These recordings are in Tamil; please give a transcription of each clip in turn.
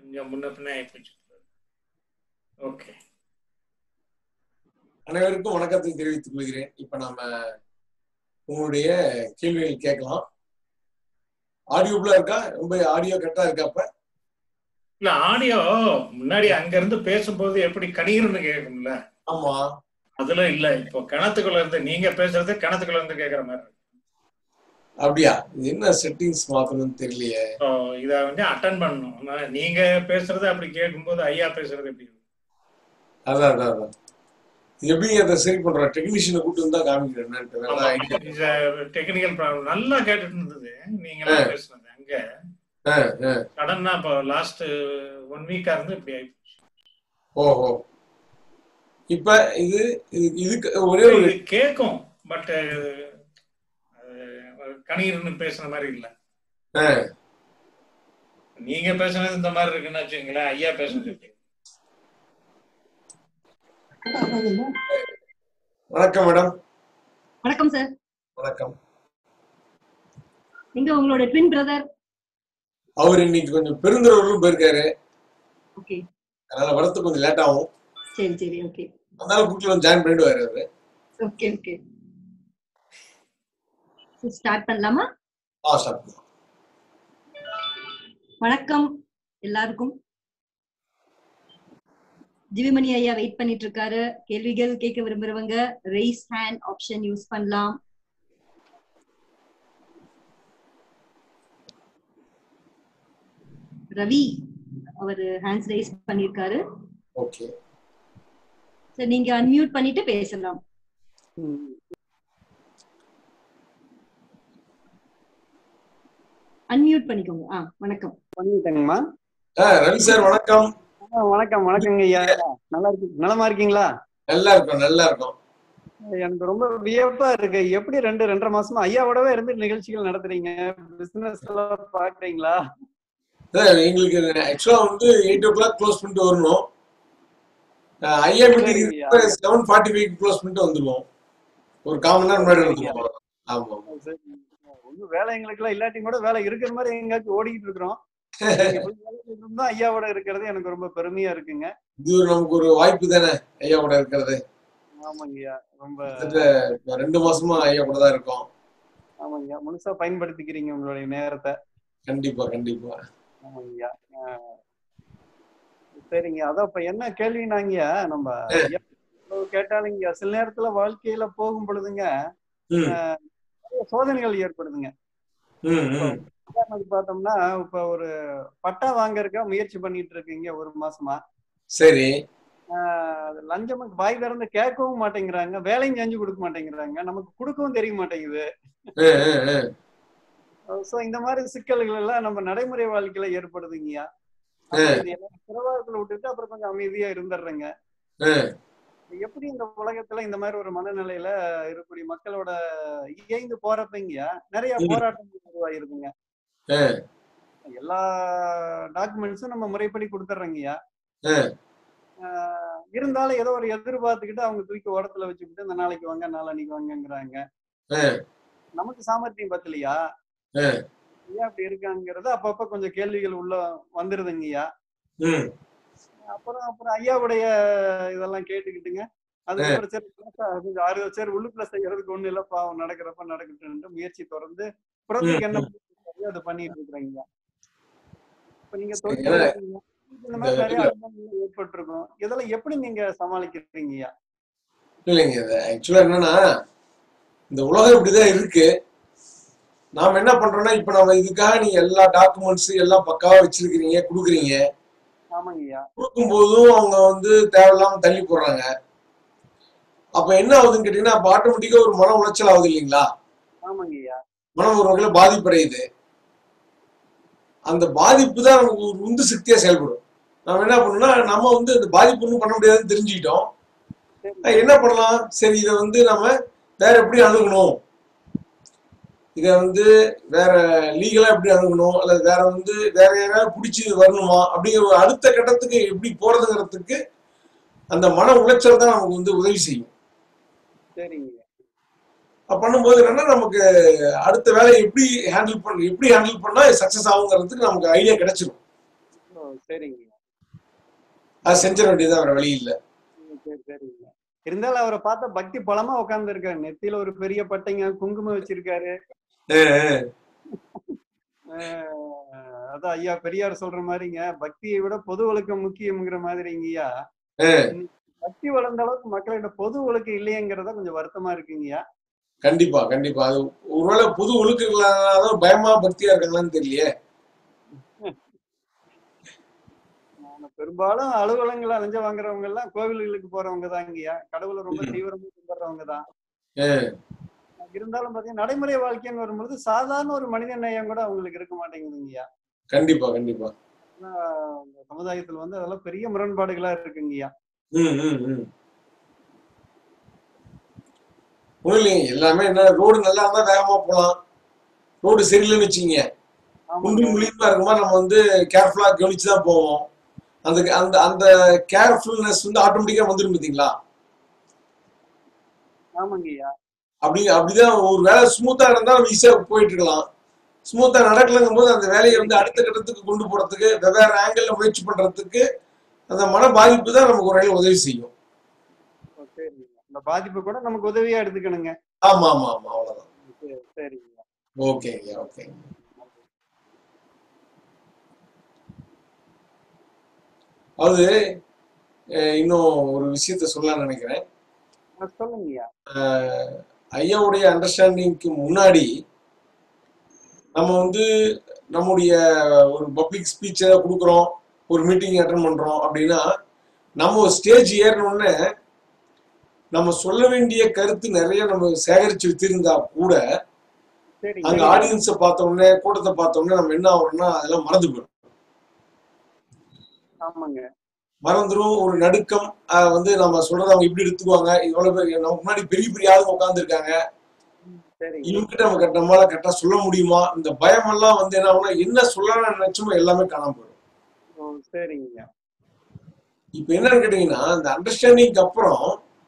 கொஞ்சம் முன்ன பின்ன ஆயிப்போச்சு. ஓகே, அனைவருக்கும் வணக்கத்தை தெரிவித்துக் கொள்கிறேன். இப்ப நாம உங்களுடைய கேள்விகள் கேட்கலாம். ஆடியோபுலா இருக்கா? ரொம்ப ஆடியோ கரெக்டா இருக்கா? அப்ப இல்ல ஆடியோ முன்னாடி அங்க இருந்து பேசும்போது எப்படி கணீர்னு கேட்கும்ல, ஆமா, அதுல இல்ல. இப்போ கிணத்துக்குள்ள இருந்து நீங்க பேசுறது கிணத்துக்குள்ள இருந்து கேக்குற மாதிரி இருக்கு. அப்படியா? இது என்ன செட்டிங்ஸ் மாத்தணும்னு தெரியலையே. ஸோ இதை வந்து அட்டன் பண்ணணும். நீங்க பேசுறது அப்படி கேட்கும்போது ஐயா பேசுறது எப்படி இருக்கும்? அதான் அதான் அதான் எப்படி அதை சரி பண்றோம்? டெக்னீஷியனை கூட்டு வந்தா காமிக்கிறேன். Technical problem. நல்லா கேட்டுட்டு இருந்தது நீங்களா பேசுனது. அங்க சடனா இப்போ லாஸ்ட் 1 வீக்கா இருந்து இப்படி ஆயிடுச்சு. ஓஹோ, இப்ப இது இதுக்கு ஒரே ஒரு கேட்கும், பட் கணீர்னு பேசுன மாதிரி இல்ல. நீங்க பேசுனது இந்த மாதிரி இருக்குன்னு வச்சுங்களேன். ஐயா பேசுனது எப்படி? வணக்கம் மேடம். வணக்கம் சார். வணக்கம். நீங்க உங்களோட ட்வின் பிரதர் அவர் இன்னைக்கு கொஞ்சம் பெருந்தூரூர்ல போயிருக்காரு. ஓகே, அதனால வரது கொஞ்சம் லேட் ஆகும். சரி சரி, ஓகே. அதனால கூட்டில வந்து ஜாயின் பண்ணிடுவாரு அவரு. ஓகே ஓகே, ஸ்டார்ட் பண்ணலாமா? ஸ்டார்ட் பண்ணலாம். வணக்கம் எல்லாருக்கும். ஜீவமணி ஐயா வெயிட் பண்ணிட்டு இருக்காரு. கேள்விகள் கேட்க விரும்புறவங்க ரெய்ஸ் ஹேண்ட் ஆப்ஷன் யூஸ் பண்ணலாம். ரவி அவர் ஹேண்ட்ஸ் ரைஸ் பண்ணிருக்காரு. ஓகே சரி, நீங்க அன்மியூட் பண்ணிட்டு பேசலாம். அன்மியூட் பண்ணிக்கோங்க. வணக்கம். பண்ணிட்டேங்கம்மா. ரவி சார் வணக்கம். வணக்கம். வணக்கங்க ஐயா. நலமா இருக்கீங்களா? நல்லா இருக்கும், நல்லா இருக்கும். எனக்கு ரொம்ப வியப்பா இருக்கு. எப்படி 2-2.5 மாசமா ஐயாவோடவே இருந்து நிகழ்ச்சிகள் நடத்துறீங்க? பிசினஸ் எல்லாம் பாக்குறீங்களா? எங்களுக்கு ஆக்சுவலா வந்து 8 o'clock க்ளோஸ் பண்ணிட்டு வரணும். ஐயா மீட்டிங் 7:45 க்ளோஸ் பண்ணிட்டு வந்துருவோம். ஒரு 1/4 மணி நேரம் முன்னாடி வந்துருவோம். ஆமா, ஒன்னும் வேலை எங்களுக்கு எல்லாம் இல்லாட்டி கூட வேலை இருக்கிற மாதிரி எங்கேயாச்சும் ஓடிக்கிட்டு இருக்கிறோம். ஐயாவோட இருக்கிறது எனக்கு ரொம்ப பெருமையா இருக்குங்க. இது நமக்கு ஒரு வாய்ப்பு தானே ஐயாவோட இருக்கிறது. ஆமாங்கய்யா, ரொம்ப 2 மாசமா ஐயா கூட தான் இருக்கோம். ஆமாங்கய்யா, முழுசா பயன்படுத்திக்கிறீங்க உங்களுடைய நேரத்தை. கண்டிப்பா கண்டிப்பா. ஆமாங்கய்யா. சரிங்க, அதான் இப்ப என்ன கேள்வினாங்கய்யா, நம்ம கேட்டாலுங்கய்யா சில நேரத்துல வாழ்க்கையில போகும் பொழுதுங்க நிறைய சோதனைகள் ஏற்படுதுங்க. உதாரணத்துக்கு பார்த்தோம்னா இப்ப ஒரு பட்டா வாங்கறதுக்கா முயற்சி பண்ணிட்டு இருக்கீங்க 1 மாசமா. சரி. லஞ்சம் வாய் திறந்து கேட்கவும் மாட்டேங்கிறாங்க, வேலையும் செஞ்சு கொடுக்க மாட்டேங்கிறாங்க, நமக்கு கொடுக்கவும் தெரிய மாட்டேங்குது. சோ இந்த மாதிரி சிக்கல்கள் எல்லாம் நம்ம நடைமுறை வாழ்க்கையில ஏற்படுதுங்கய்யா. பிரவாகத்துல விட்டுட்டு அப்புறம் கொஞ்சம் அமைதியா இருந்துடுறேங்க. எப்படி இந்த உலகத்துல இந்த மாதிரி ஒரு மனநிலையில இருக்கக்கூடிய மக்களோட இயைந்து போறப்பங்கய்யா நிறைய போராட்டங்கள் உருவாயிருக்குங்க. எல்லா டாக்குமெண்ட்ஸும் நம்ம முறைப்படி கொடுத்துட்றோங்கய்யா. இருந்தாலும் ஏதோ ஒரு எதிர்பார்த்துக்கிட்டு அவங்க தூக்கி ஓரத்துல வச்சுக்கிட்டு இந்த நாளைக்கு வாங்க நாளைக்கு வாங்கங்கிறாங்க. நமக்கு சாமர்த்தியம் பத்தலையா, ஏன் அப்படி இருக்காங்கிறது அப்பப்ப கொஞ்சம் கேள்விகள் உள்ள வந்துருதுங்கய்யா. அப்புறம் ஐயாவுடைய இதெல்லாம் கேட்டுக்கிட்டுங்க, அதுக்கப்புறம் சரி 6 வருஷம் உள்ளுக்குள்ள செய்யறதுக்கு ஒண்ணு இல்ல, பாவம் நடக்கிறப்ப நடக்கட்டும்னு முயற்சி தொடர்ந்து புறத்துக்கு என்ன அதை பண்ணிட்டு இருக்கிறீங்க. இப்ப நீங்க இந்த மாதிரி நிறைய அனுபவங்கள் ஏற்பட்டிருக்கும், இதெல்லாம் எப்படி நீங்க சமாளிக்கிறீங்கய்யா? இல்லைங்க, ஆக்சுவலா என்னன்னா இந்த உலகம் இப்படிதான் இருக்கு. நாம என்ன பண்றோம்னா இப்ப நம்ம இதுக்காக நீங்க எல்லா டாக்குமெண்ட்ஸ் எல்லாம் பக்காவா வச்சிருக்கிறீங்க, கொடுக்குறீங்க. கொடுக்கும் போதும் அவங்க வந்து தேவையில்லாம தள்ளி போடுறாங்க. அப்ப என்ன ஆகுதுன்னு கேட்டீங்கன்னா அப்ப ஆட்டோமேட்டிக்கா ஒரு மன உளைச்சல் ஆகுது இல்லைங்களா? மனம் ஒரு வகையில பாதிப்படையுது. அந்த பாதிப்பு தான் நமக்கு ஒரு உந்து சக்தியா செயல்படும். நம்ம என்ன பண்ணோம்னா நம்ம வந்து அந்த பாதிப்பு ஒன்றும் பண்ண முடியாதுன்னு தெரிஞ்சுக்கிட்டோம். என்ன பண்ணலாம், சரி இதை வந்து நம்ம வேற எப்படி அணுகணும், இதை வந்து வேற லீகலா எப்படி அணுகணும், அல்லது வேற யாராவது பிடிச்சி வரணுமா அப்படிங்கிற ஒரு அடுத்த கட்டத்துக்கு எப்படி போறதுங்கிறதுக்கு அந்த மன உளைச்சல் தான் நமக்கு வந்து உதவி செய்யும். பண்ணும்போது என்னன்னா நமக்கு அடுத்த வேலையை எப்படி ஹேண்டில் பண்ணா சக்சஸ் ஆகுங்கிறதுக்கு நமக்கு ஐடியா கிடைச்சிடும். சரிங்க. அது செஞ்சிட வேண்டியது வேற வழி இல்ல. சரி சரிங்க. இருந்தாலும் அவரை பார்த்தா பக்தி பலமா உட்கார்ந்து இருக்காரு. நெத்தியில ஒரு பெரிய பட்டைங்க, குங்குமம் வச்சிருக்காரு. அதான் ஐயா பெரியார் சொல்ற மாதிரிங்க, பக்தியை விட பொது ஒழுக்கம் முக்கியம்ங்கிற மாதிரிங்கய்யா. பக்தி வளர்ந்த அளவுக்கு மக்களிட பொது ஒழுக்கம் இல்லையங்கிறத கொஞ்சம் வருத்தமா இருக்குங்கய்யா. கண்டிப்பா கண்டிப்பா. அது ஒருவேளை பொது ஒழுக்கம் பயமா பக்தியா இருக்காங்களான்னு தெரியலையே. பெரும்பாலும் அலுவலகங்களை அலைஞ்ச வாங்குறவங்க எல்லாம் கோவில்களுக்கு போறவங்க தாங்கய்யா. கடவுளை ரொம்ப தீவிரமா கும்பிடுறவங்க தான். இருந்தாலும் பாத்தீங்கன்னா நடைமுறை வாழ்க்கைன்னு வரும்போது சாதாரண ஒரு மனித நேயம் கூட அவங்களுக்கு இருக்க மாட்டேங்குதுங்கய்யா. கண்டிப்பா கண்டிப்பா. சமுதாயத்துல அதெல்லாம் பெரிய முரண்பாடுகளா இருக்குங்கய்யா. எல்லாமே என்ன, ரோடு நல்லா இருந்தா வேகமா போலாம், ரோடு சரியில்லைன்னு வச்சுக்கீங்க, குண்டும் குழியுமா இருக்குமா நம்ம கேர்ஃபுல்லா கவனிச்சுதான் போவோம். அந்த அந்த அந்த கேர்ஃபுல்னஸ் ஆட்டோமேட்டிக்கா வந்துடும் பாத்தீங்களா. ஆமாங்கய்யா. அப்படிதான் ஒரு வேலை ஸ்மூத்தா இருந்தா நம்ம ஈஸியா போயிட்டு இருக்கலாம். ஸ்மூத்தா நடக்கலங்கும் போது அந்த வேலையை அடுத்த கட்டத்துக்கு கொண்டு போறதுக்கு, வெவ்வேறு ஆங்கிள் முயற்சி பண்றதுக்கு அந்த மன பாதிப்பு தான் நமக்கு ஒரு உதவி செய்யும். அந்த பாதிப்பு கூட நமக்கு உதவியா எடுத்துக்கணுங்க. ஆமா ஆமா ஆமா, அவ்வளவுதான். சரிங்க. ஓகேங்க ஓகேங்க. அது இன்னும் ஒரு விஷயத்த சொல்லலாம்னு நினைக்கிறேன். ஐயாவுடைய அண்டர்ஸ்டாண்டிங்க்கு முன்னாடி நம்ம நம்முடைய ஒரு பப்ளிக் ஸ்பீச்சை கொடுக்குறோம், ஒரு மீட்டிங் அட்டெண்ட் பண்றோம் அப்படின்னா, நம்ம ஒரு ஸ்டேஜ் ஏறணும்னு நம்ம சொல்ல வேண்டிய கருத்து நிறைய நம்ம சேகரிச்சு வச்சிருந்தா கூட அங்க ஆடியன்ஸை பார்த்த உடனே, கூட்டத்தை பார்த்த உடனே நம்ம என்ன ஆகுறோம்னா அதெல்லாம் மறந்து போயிடும். மறந்துடும். ஒரு நடுக்கம், நம்ம சொல்றதை அவங்க இப்படி எடுத்துக்குவாங்க, இவ்வளவு பேர் நமக்கு முன்னாடி பெரிய பெரிய ஆளுங்க உட்கார்ந்து இருக்காங்க, இவங்கிட்ட நம்ம நம்மளால கரெக்டா சொல்ல முடியுமா, இந்த பயம் எல்லாம் என்ன ஆகும்னா என்ன சொல்லலாம்னு நினைச்சோமோ எல்லாமே காணாம போயிடும். சரிங்க. இப்ப என்னன்னு கேட்டீங்கன்னா, இந்த அண்டர்ஸ்டாண்டிங்க்கு அப்புறம்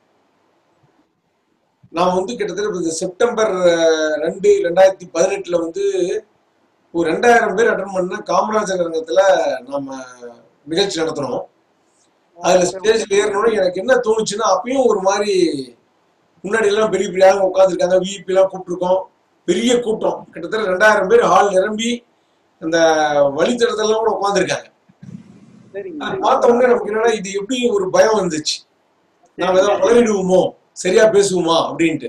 நான் கிட்டத்தட்ட செப்டம்பர் 2, 2018 ஒரு 2000 பேர் அட்டன் பண்ண காமராஜர் அரங்கத்துல நாம நிகழ்ச்சி நடத்துறோம். அதுல ஸ்டேஜ்ல ஏறணும்னு எனக்கு என்ன தோணுச்சுன்னா, அப்பயும் ஒரு மாதிரி முன்னாடி எல்லாம் பெரிய பெரிய ஆளுங்க உட்காந்துருக்காங்க, விஐபி எல்லாம் கூப்பிட்டுருக்கோம், பெரிய கூட்டம், கிட்டத்தட்ட 2000 பேர் ஹால் நிரம்பி அந்த வழித்தடத்தெல்லாம் கூட உட்காந்துருக்காங்க. பார்த்த உடனே நமக்கு என்னன்னா, இது எப்படி ஒரு பயம் வந்துச்சு, நாம ஏதாவது உளறிடுவோமோ, சரியா பேசுவோமா அப்படின்ட்டு.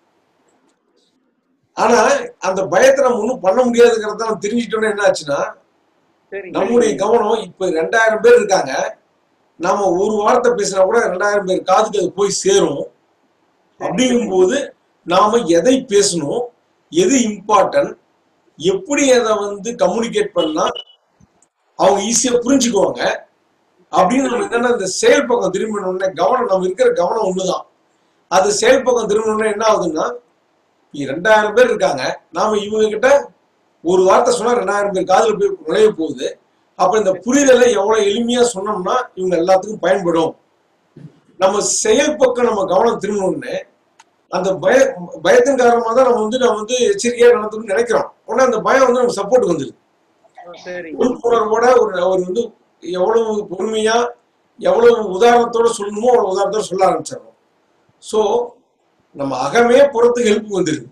ஆனா அந்த பயத்தை நம்ம ஒண்ணும் பண்ண முடியாதுங்கிறத நம்ம தெரிஞ்சுட்டோம்னா என்ன ஆச்சுன்னா, நம்முடைய கவனம் இப்ப 2000 பேர் இருக்காங்க, நாம ஒரு வார்த்தை பேசினா கூட 2000 பேர் காதுக்கு அது போய் சேரும். அப்படிங்கும் போது நாம எதை பேசணும், எது இம்பார்ட்டன்ட், எப்படி அதை கம்யூனிகேட் பண்ணா அவங்க ஈஸியா புரிஞ்சுக்குவாங்க அப்படின்னு நம்ம என்னன்னா, இந்த செயல் பக்கம் திரும்பணும்னே கவனம், நம்ம இருக்கிற கவனம் ஒண்ணுதான். அது செயல் பக்கம் திரும்பணும்னா என்ன ஆகுதுன்னா, 2000 பேர் இருக்காங்க, நாம இவங்க கிட்ட ஒரு வார்த்தை சொன்னா 2000 பேர் காதுல போய் நுழைய போகுது. அப்ப இந்த புரிதலை எவ்வளவு எளிமையா சொன்னோம்னா இவங்க எல்லாத்துக்கும் பயன்படும். நம்ம செயல் பக்கம் நம்ம கவனம் திரும்பணும்னு அந்த பயத்தின் காரணமா தான் நம்ம எச்சரிக்கையா நடந்துன்னு நினைக்கிறோம். உடனே அந்த பயம் நம்ம சப்போர்ட் வந்துடுது. பொறுப்புணர்வோட ஒரு எவ்வளவு பொறுமையா எவ்வளவு உதாரணத்தோட சொல்லணுமோ அவ்வளவு உதாரணத்தோட சொல்ல ஆரம்பிச்சிடறோம். சோ நம்ம அகமே புறத்துக்கு ஹெல்ப் வந்துருது.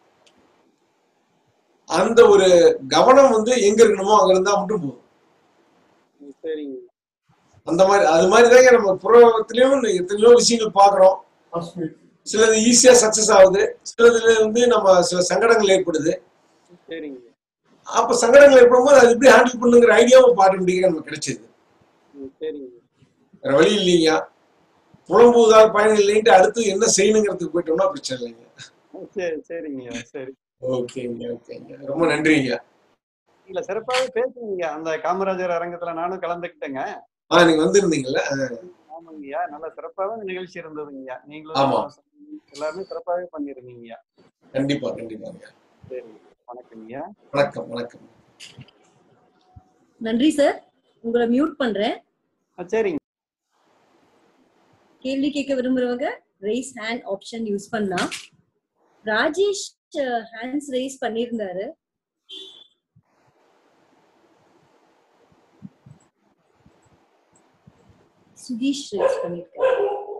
அந்த ஒரு கவனம் எங்க இருக்கணுமோ அங்க இருந்தா மட்டும் போதும். அந்த மாதிரி அது மாதிரிதாங்க நம்ம புறத்திலயும் எத்தனையோ விஷயங்கள் பாக்குறோம். சிலது ஈஸியா சக்சஸ் ஆகுது, சிலதுல நம்ம சில சங்கடங்கள் ஏற்படுது. அப்ப சங்கடங்கள் ஏற்படும் போது அது எப்படி ஹேண்டில் பண்ணுங்கிற ஐடியாவும் ஆட்டோமேட்டிக்கா நமக்கு கிடைச்சது. வேற வழி இல்லைங்க, புலம்புவதால் பயன் இல்லைன்ட்டு அடுத்து என்ன செய்யணுங்கிறதுக்கு போயிட்டோம்னா பிரச்சனை இல்லைங்க. ஓகேங்க ஓகேங்க, ரொம்ப நன்றிங்க. இல்ல சிறப்பாவே பேசுனீங்க அந்த காமராஜர் அரங்கத்துல, நானும் கலந்துக்கிட்டேங்க. நீங்க வந்திருந்தீங்கல்ல? ஆமாங்கய்யா, நல்ல சிறப்பாவே நிகழ்ச்சி இருந்ததுங்கய்யா. நீங்களும் எல்லாருமே சிறப்பாவே பண்ணிருந்தீங்கய்யா. கண்டிப்பா கண்டிப்பாங்க. சரி, வணக்கம்யா. வணக்கம் வணக்கம். நன்றி சார், உங்களை மியூட் பண்றேன். சரிங்க. கேள்வி கேட்க விரும்புறவங்க raise hand ஆப்ஷன் யூஸ் பண்ணலாம். ராஜேஷ் ஹேண்ட்ஸ் ரைஸ் பண்ணிருந்தாரு. சுதீஷ் ரேஸ் பண்ணிருக்காரு.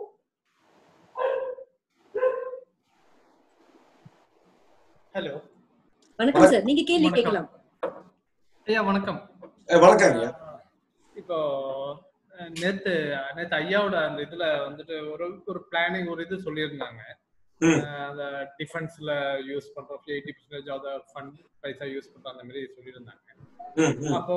ஹலோ, வணக்கம் சார், நீங்க கேள்வி கேட்கலாம். ஐயா வணக்கம். வணக்கம் ஐயா. இப்போ நேத்து ஐயாவோட அந்த இதுல வந்துட்டு ஒரு பிளானிங் ஒரு இது சொல்லியிருந்தாங்க. அந்த டிஃபென்ஸ்ல யூஸ் பண்ற 80% ஆஃப் தி ஃபண்ட் பைசா யூஸ் பண்ற அந்த மாதிரி சொல்லியிருந்தாங்க. அப்போ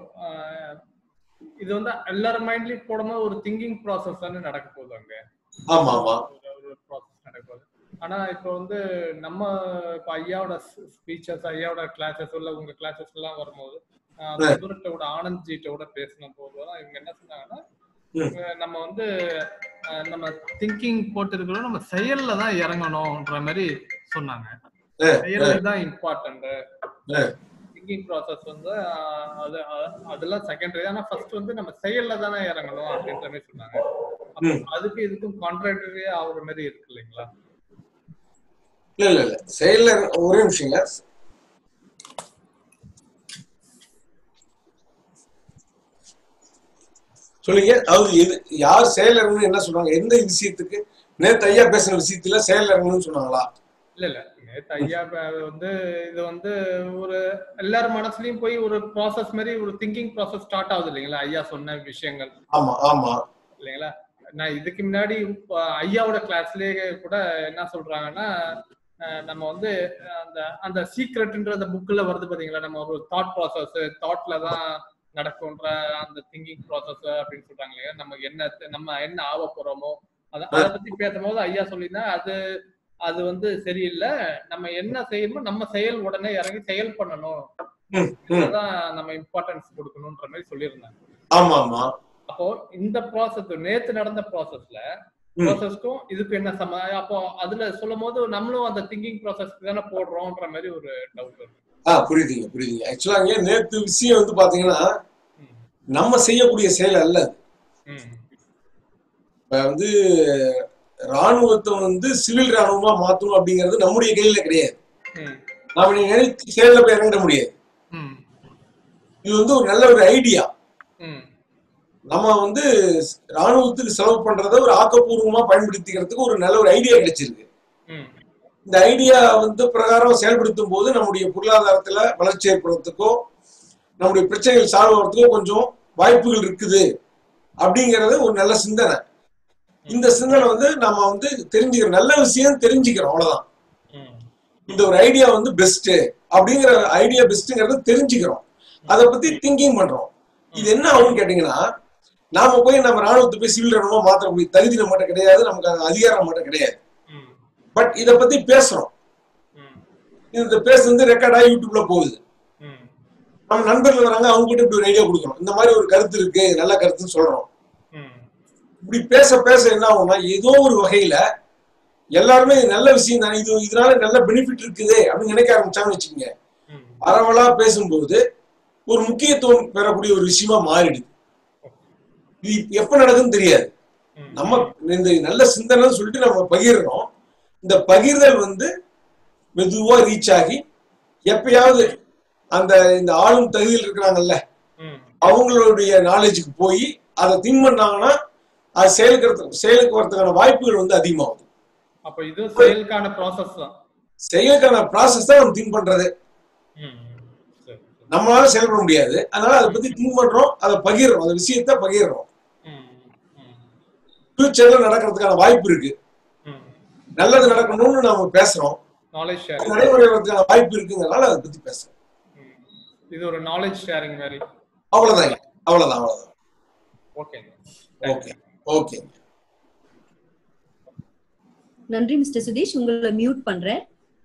இது வந்து எல்லாரும் மைண்ட்லயும் போடும்போது ஒரு திங்கிங் ப்ராசஸ் தானே நடக்க போகுது அங்க. ஆமா ஆமா, ஒரு ப்ராசஸ் நடக்க போகுது. ஆனா இப்போ வந்து நம்ம இப்போ ஐயாவோட ஸ்பீச்சஸ், ஐயாவோட கிளாஸஸ் இல்ல உங்க கிளாஸஸ் எல்லாம் வரும்போது இவர்கிட்ட ஆனந்த் ஜிட்ட பேசின போதுதான் இவங்க என்ன சொன்னாங்கன்னா, நம்ம வந்து நம்ம திங்கிங் போட்டு இருக்கிறோம், நம்ம செயல்ல தான் இறங்கணும்ன்ற மாதிரி சொன்னாங்க. செயல் தான் இம்பார்ட்டன்ட். திங்கிங் ப்ராசஸ் வந்து அதெல்லாம் செகண்டரி. ஆனா ஃபர்ஸ்ட் வந்து நம்ம செயல்ல தானே இறங்கணும் அப்படின்ற மாதிரி சொன்னாங்க. அதுக்கு இதுக்கும் கான்ட்ராக்டரியா ஆகுற மாதிரி இருக்கு இல்லைங்களா? இல்ல இல்ல இல்ல, செயல்ல ஒரே விஷயங்க. சொல்லுங்க. அதாவது யார் செயல் இறங்கணும் என்ன சொன்னாங்க? எந்த விஷயத்துக்கு? நேத்து ஐயா பேசுற விஷயத்துல செயல் இறங்கணும்னு சொன்னாங்களா? இல்ல இல்ல, நேத்து ஐயா வந்து இது வந்து ஒரு எல்லாரும் மனசுலயும் போய் ஒரு ப்ராசஸ் மாதிரி ஒரு திங்கிங் ப்ராசஸ் ஸ்டார்ட் ஆகுது இல்லைங்களா? ஐயா சொன்ன விஷயங்கள். ஆமா ஆமா இல்லைங்களா? நான் இதுக்கு முன்னாடி ஐயாவோட கிளாஸ்லயே கூட என்ன சொல்றாங்கன்னா, நம்ம வந்து அந்த அந்த சீக்ரெட்ன்ற அந்த புக்ல வருது பாத்தீங்களா, நம்ம ஒரு தாட் ப்ராசஸ், தாட்ல தான் நடக்கும்ன்ற அந்த திங்கிங் ப்ராசஸ் அப்படின்னு சொல்றாங்க இல்லையா? நம்ம என்ன ஆக போறோமோ அதை பத்தி பேசும்போது ஐயா சொல்லியிருந்தா அது வந்து சரியில்லை, நம்ம என்ன செய்யணுமோ நம்ம செயல் உடனே இறங்கி செயல் பண்ணணும், இதுதான் நம்ம இம்பார்ட்டன்ஸ் கொடுக்கணும்ன்ற மாதிரி சொல்லியிருந்தாங்க. ஆமா ஆமா. அப்போ இந்த ப்ராசஸ் நேத்து நடந்த ப்ராசஸ்க்கும் இதுக்கு என்ன அப்போ அதுல சொல்லும் போது நம்மளும் அந்த திங்கிங் ப்ராசஸ்க்கு தானே போடுறோம்ன்ற மாதிரி ஒரு டவுட் இருக்கு. புரியுதுங்க புரியுதுங்க. ஆக்சுவலா அங்கே நேத்து விஷயம் வந்து பாத்தீங்கன்னா, நம்ம செய்யக்கூடிய செயல் அல்ல. இப்ப வந்து ராணுவத்தை வந்து சிவில் ராணுவமா மாத்தணும் அப்படிங்கிறது நம்முடைய கையில கிடையாது. நாம நினைத்து செயல்ல போய் இறங்க முடியாது. இது வந்து ஒரு நல்ல ஒரு ஐடியா. நம்ம வந்து ராணுவத்துக்கு செலவு பண்றதை ஒரு ஆக்கப்பூர்வமா பயன்படுத்திக்கிறதுக்கு ஒரு நல்ல ஒரு ஐடியா கிடைச்சிருக்கு. இந்த ஐடியா வந்து பிரகாரம் செயல்படுத்தும் போது நம்முடைய பொருளாதாரத்துல வளர்ச்சி ஏற்படுறதுக்கோ நம்முடைய பிரச்சனைகள் சால்வ் ஆகிறதுக்கோ கொஞ்சம் வாய்ப்புகள் இருக்குது அப்படிங்கறது ஒரு நல்ல சிந்தனை. இந்த சிந்தனை வந்து நம்ம வந்து தெரிஞ்சுக்கிறோம், நல்ல விஷயம் தெரிஞ்சுக்கிறோம், அவ்வளவுதான். இந்த ஒரு ஐடியா வந்து பெஸ்ட் அப்படிங்கிற ஐடியா பெஸ்ட்ங்கிறத தெரிஞ்சுக்கிறோம், அதை பத்தி திங்கிங் பண்றோம். இது என்ன ஆகும்னு கேட்டீங்கன்னா, நாம போய் நம்ம ராணுவத்தை போய் சிவில் ராணுவமா மாற்றக்கூடிய தகுதி நம்மகிட்ட கிடையாது, நமக்கு அதிகாரம் நம்மகிட்ட கிடையாது. பட் இதை பத்தி பேசுறோம், இந்த பேசுறது ரெக்கார்டா யூடியூப்ல போகுது. நம்ம நண்பர்கள் வராங்க, அவங்க கிட்ட இப்படி ஒரு ஐடியா கொடுக்குறோம், இந்த மாதிரி ஒரு கருத்து இருக்கு, நல்ல கருத்துன்னு சொல்றோம். இப்படி பேச பேச என்ன ஆகும்னா, ஏதோ ஒரு வகையில எல்லாருமே நல்ல விஷயம் தானே, இதனால நல்ல பெனிஃபிட் இருக்குது அப்படின்னு நினைக்க ஆரம்பிச்சாங்கன்னு வச்சுக்கோங்க. பரவலா பேசும்போது ஒரு முக்கியத்துவம் பெறக்கூடிய ஒரு விஷயமா மாறிடுது. இது எப்ப நடக்குன்னு தெரியாது. நம்ம இந்த நல்ல சிந்தனை சொல்லிட்டு நம்ம பகிர்றோம். இந்த பகிர்தல் வந்து மெதுவா ரீச் ஆகி எப்பயாவது இந்த ஆளும் தகுதியில் இருக்கிறாங்கல்ல, அவங்களுடைய நாலேஜுக்கு போய் அதை திங்க் பண்ணாங்கன்னா அது செயலுக்கு வரதுக்கான வாய்ப்புகள் வந்து அதிகமாகுது. அப்ப இது செயலுக்கான ப்ராசஸ் தான். செயலுக்கான ப்ராசஸ் தான் நம்ம திங்க் பண்றது. நம்மளால செயல்பட முடியாது, அதனால அதை பத்தி திங்க் பண்றோம், அதை பகிர்றோம், அந்த விஷயத்த பகிர்றோம். ஃபியூச்சர்ல நடக்கிறதுக்கான வாய்ப்பு இருக்கு, நல்லது நடக்கணும்னு நாம பேசுறோம், நடைமுறைக்கான வாய்ப்பு இருக்குங்கிறனால அதை பத்தி பேசுறோம். இது ஒரு நாலேஜ் ஷேரிங் மாதிரி. அவ்வளவுதான் அவ்வளவுதான் அவ்வளவுதான். ஓகேங்க. Okay okay. நன்றி மிஸ்டர் சுதீஷ், உங்களை மியூட் பண்றேன்.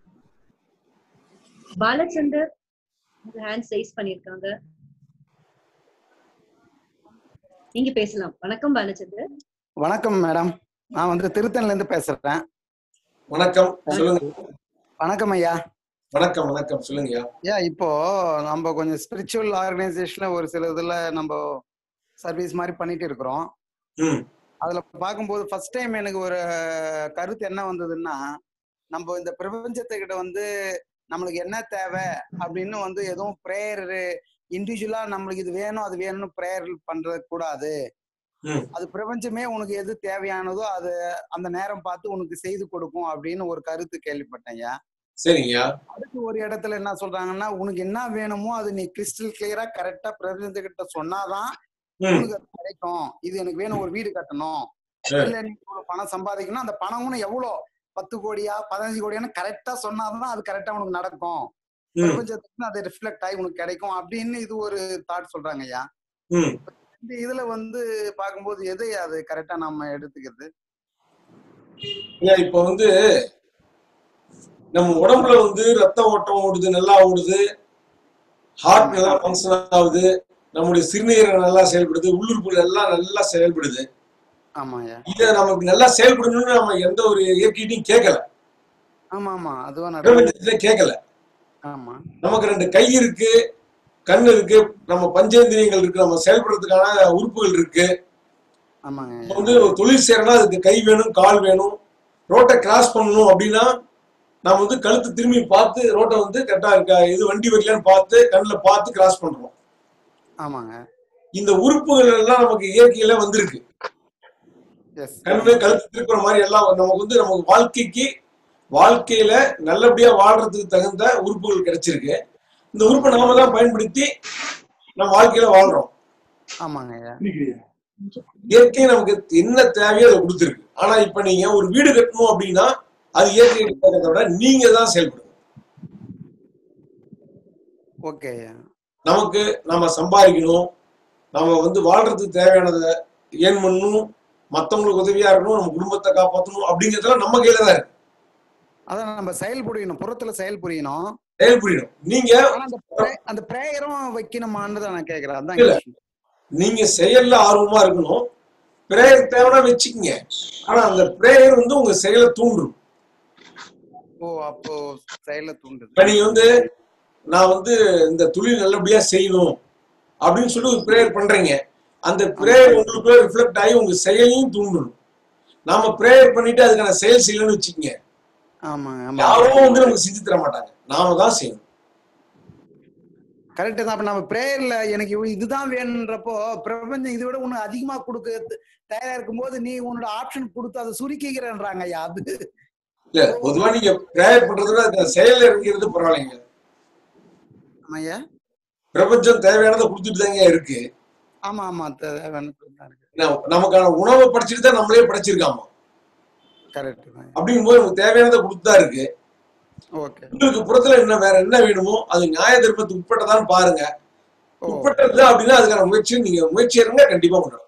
பாலச்சந்தர் ஹேண்ட்ஸ் ரைஸ் பண்ணிருக்காங்க, நீங்க பேசலாம். வணக்கம் பாலச்சந்தர். வணக்கம் மேடம், நான் வந்து திருத்தணில இருந்து பேசுறேன். வணக்கம், சொல்லுங்க. வணக்கம் ஐயா. வணக்கம் வணக்கம், சொல்லுங்க ஐயா. இப்போ நம்ம கொஞ்சம் ஸ்பிரிச்சுவல் ஆர்கனைசேஷன்ல ஒரு சில இதுல நம்ம சர்வீஸ் மாதிரி பண்ணிட்டு இருக்கிறோம். அதுல பார்க்கும்போது ஃபர்ஸ்ட் டைம் எனக்கு ஒரு கருத்து என்ன வந்ததுன்னா, நம்ம இந்த பிரபஞ்சத்துக்கிட்ட வந்து நம்மளுக்கு என்ன தேவை அப்படின்னு வந்து எதுவும் ப்ரேயர் இண்டிவிஜுவலா நம்மளுக்கு இது வேணும் அது வேணும்னு ப்ரேயர் பண்றது கூடாது. அது பிரபஞ்சமே உனக்கு எது தேவையானதோ அது அந்த நேரம் பார்த்து உனக்கு செய்து கொடுக்கும் அப்படின்னு ஒரு கருத்து கேள்விப்பட்டேன் ஐயா. சரிங்க. அடுத்து ஒரு இடத்துல என்ன சொல்றாங்கன்னா, உனக்கு என்ன வேணுமோ அது நீ கிறிஸ்டல் கிளியரா கரெக்டா பிரபஞ்சத்துக்கிட்ட சொன்னாதான் உனக்கு அது கிடைக்கும். இது எனக்கு வேணும், ஒரு வீடு கட்டணும், இல்ல நீ பணம் சம்பாதிக்கணும், அந்த பணம்னு எவ்வளவு 10 கோடியா 15 கோடியான்னு கரெக்டா சொன்னாதான் அது கரெக்டா உனக்கு நடக்கும். பிரபஞ்சத்துக்கு அது ரிஃப்ளெக்ட் ஆகி உனக்கு கிடைக்கும் அப்படின்னு இது ஒரு தாட் சொல்றாங்க ஐயா. இந்த இதுல வந்து பார்க்கும்போது எது அது கரெக்டா நம்ம எடுத்துக்கிறது? இப்ப வந்து நம்ம உடம்புல வந்து ரத்த ஓட்டம் ஓடுது, நல்லா ஓடுது, ஹார்ட் நல்லா ஃபங்க்ஷன் ஆகுது, நம்முடைய சிறுநீரகம் நல்லா செயல்படுது, உள்ளுறுப்புகள் எல்லாம் நல்லா செயல்படுது. இத நமக்கு நல்லா செயல்படணும்னு நம்ம எந்த ஒரு இயற்கையும் கேட்கல. கேட்கல. நமக்கு 2 கை இருக்கு, கண் இருக்கு, நம்ம பஞ்சேந்திரியங்கள் இருக்கு, நம்ம செயல்படுறதுக்கான உறுப்புகள் இருக்கு. வந்து ஒரு தொழில் செய்யறோம்னா அதுக்கு கை வேணும், கால் வேணும். ரோட்டை கிராஸ் பண்ணணும் அப்படின்னா நம்ம வந்து கழுத்து திரும்பி பார்த்து ரோட்டை வந்து கரெக்டா இருக்கா, இது வண்டி வரலையான்னு பார்த்து கண்ணுல பார்த்து கிராஸ் பண்றோம். இந்த உறுப்புகள் எல்லாம் நமக்கு இயற்கையில வந்திருக்கு. கண்ணு கழுத்து திருப்புற மாதிரி எல்லாம் நமக்கு வந்து நமக்கு வாழ்க்கையில நல்லபடியா வாழ்றதுக்கு தகுந்த உறுப்புகள் கிடைச்சிருக்கு. இந்த உறுப்பை நாம தான் பயன்படுத்தி நம்ம வாழ்க்கையில வாழ்றோம். இயற்கை நமக்கு என்ன தேவையோ அதை கொடுத்துருக்கு. ஆனா இப்ப நீங்க ஒரு வீடு கட்டணும் அப்படின்னா அது இயற்கை விட நீங்க தான் செயல்படணும். நமக்கு நம்ம சம்பாதிக்கணும், நம்ம வந்து வாழ்றதுக்கு தேவையானதை ஏன் பண்ணணும், மத்தவங்களுக்கு உதவியா இருக்கணும், நம்ம குடும்பத்தை காப்பாற்றணும் அப்படிங்கறதெல்லாம் நம்ம கையில தான் இருக்கு. அதான் நம்ம செயல்புரியணும், புறத்துல செயல்புரியணும். நீங்க அந்த பிரேயரும் வைக்கணுமான்னு தான் நான் கேக்குறேன். அதான் நீங்க செயல்ல ஆர்வமா இருக்கணும். பிரேயர் தேவைன்னா வச்சுக்கீங்க. ஆனா அந்த பிரேயர் வந்து உங்க செயலை தூண்டும். அப்போ செயலை தூண்டுது. இப்ப நீங்க வந்து நான் வந்து இந்த தொழில் நல்லபடியா செய்யணும் அப்படின்னு சொல்லி ஒரு பிரேயர் பண்றீங்க. அந்த பிரேயர் உங்களுக்குள்ள ரிஃப்ளெக்ட் ஆகி உங்க செயலையும் தூண்டணும். நாம பிரேயர் பண்ணிட்டு அதுக்கான செயல் செய்யணும்னு வச்சுக்கீங்க, யாரும் வந்து நமக்கு செஞ்சு தர மாட்டாங்க, நாம தான் செய்யணும். கரெக்ட் தான். நம்ம பிரேயர்ல எனக்கு இதுதான் வேணுன்றப்போ பிரபஞ்சம் இதை விட உனக்கு அதிகமா கொடுக்க தயாரா இருக்கும் போது நீ உன்னோட ஆப்ஷன் கொடுத்து அதை சுருக்கிக்கிறேன்றாங்க ஐயா. அது இல்ல, பொதுவா நீங்க பிரேயர் பண்றதுல செயல் இருக்கிறது பரவாயில்லைங்க. ஐயா, பிரபஞ்சம் தேவையானதை கொடுத்துட்டு தாங்க இருக்கு. ஆமா ஆமா, தேவையான நமக்கான உணவை படிச்சுட்டு தான் நம்மளே படைச்சிருக்காமா. கரெக்ட். அப்படிங்கும் போது நமக்கு தேவையானதை கொடுத்துதான் இருக்கு. உங்களுக்கு புறத்துல என்ன வேற என்ன வேணுமோ அது நியாய தர்மத்துக்கு உட்பட்டதான் பாருங்க. உட்பட்டது அப்படின்னா அதுக்கான நீங்க முயற்சி இருங்க, கண்டிப்பா பண்ணணும்.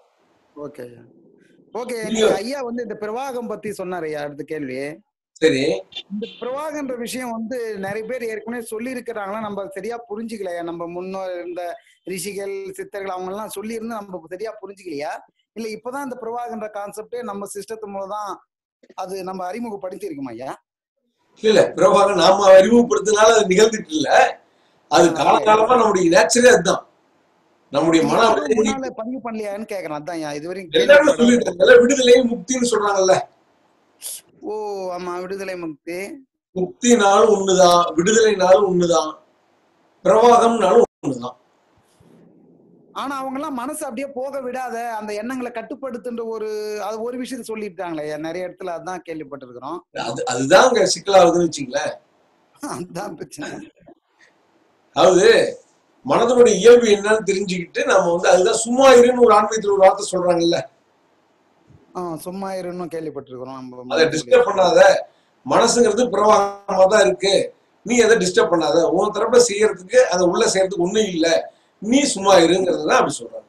ஓகே. ஐயா வந்து இந்த பிரவாகம் பத்தி சொன்னாரு ஐயா. அடுத்த கேள்வி, சரி, இந்த பிரவாகன்ற விஷயம் வந்து நிறைய பேர் ஏற்கனவே சொல்லி இருக்கிறாங்களா, நம்ம சரியா புரிஞ்சுக்கலையா? நம்ம முன்னோர் இருந்த ரிஷிகள் சித்தர்கள் அவங்க எல்லாம் சொல்லி இருந்து நம்ம சரியா புரிஞ்சுக்கலையா, இல்ல இப்பதான் இந்த பிரவாகன்ற கான்செப்டே நம்ம சிஸ்டத்து மூலம் தான் அது நம்ம அறிமுகப்படுத்தி இருக்குமா ஐயா? இல்ல, பிரபாகம் நாம அறிமுகப்படுத்தினால அது நிகழ்ந்துட்டு இல்ல, அது காலகாலமா நம்முடைய நேச்சரே அதுதான். நம்முடைய மனம் பதிவு பண்ணலையான்னு கேக்குறேன். அதான் இதுவரைக்கும் எல்லாரும் சொல்லிட்டு விடுதலை முக்தின்னு சொல்றாங்கல்ல. ஆமா, விடுதலை முக்தி. முக்தினாலும் ஒண்ணுதான், விடுதலைனாலும் ஒண்ணுதான், பிரவாகம்னாலும் ஒண்ணுதான். ஆனா அவங்க எல்லாம் மனசு அப்படியே போக விடாத அந்த எண்ணங்களை கட்டுப்படுத்துன்ற ஒரு விஷயத்த சொல்லிட்டாங்களே நிறைய இடத்துல. அதான் கேள்விப்பட்டிருக்கிறோம். அதுதான் அங்க சிக்கலாகுதுன்னு வச்சுங்களேன். அதுதான் பிரச்சனை. அதாவது மனதனுடைய இயல்பு என்னன்னு தெரிஞ்சுக்கிட்டு நம்ம வந்து அதுதான் சும்மா இருன்னு ஒரு ஆன்மீகத்துல ஒரு வார்த்தை சொல்றாங்கல்ல. சும்மா இருன்னு கேள்விப்பட்டிருக்கிறோம். அதை டிஸ்டர்ப் பண்ணாத, மனசுங்கிறது பிரவாகமா தான் இருக்கு, நீ அதை டிஸ்டர்ப் பண்ணாத, உன் தரப்புல செய்யறதுக்கு அதை உள்ள செய்யறதுக்கு ஒண்ணும் இல்ல, நீ சும்மா இருங்கிறதுதான் அப்படி சொல்றாங்க.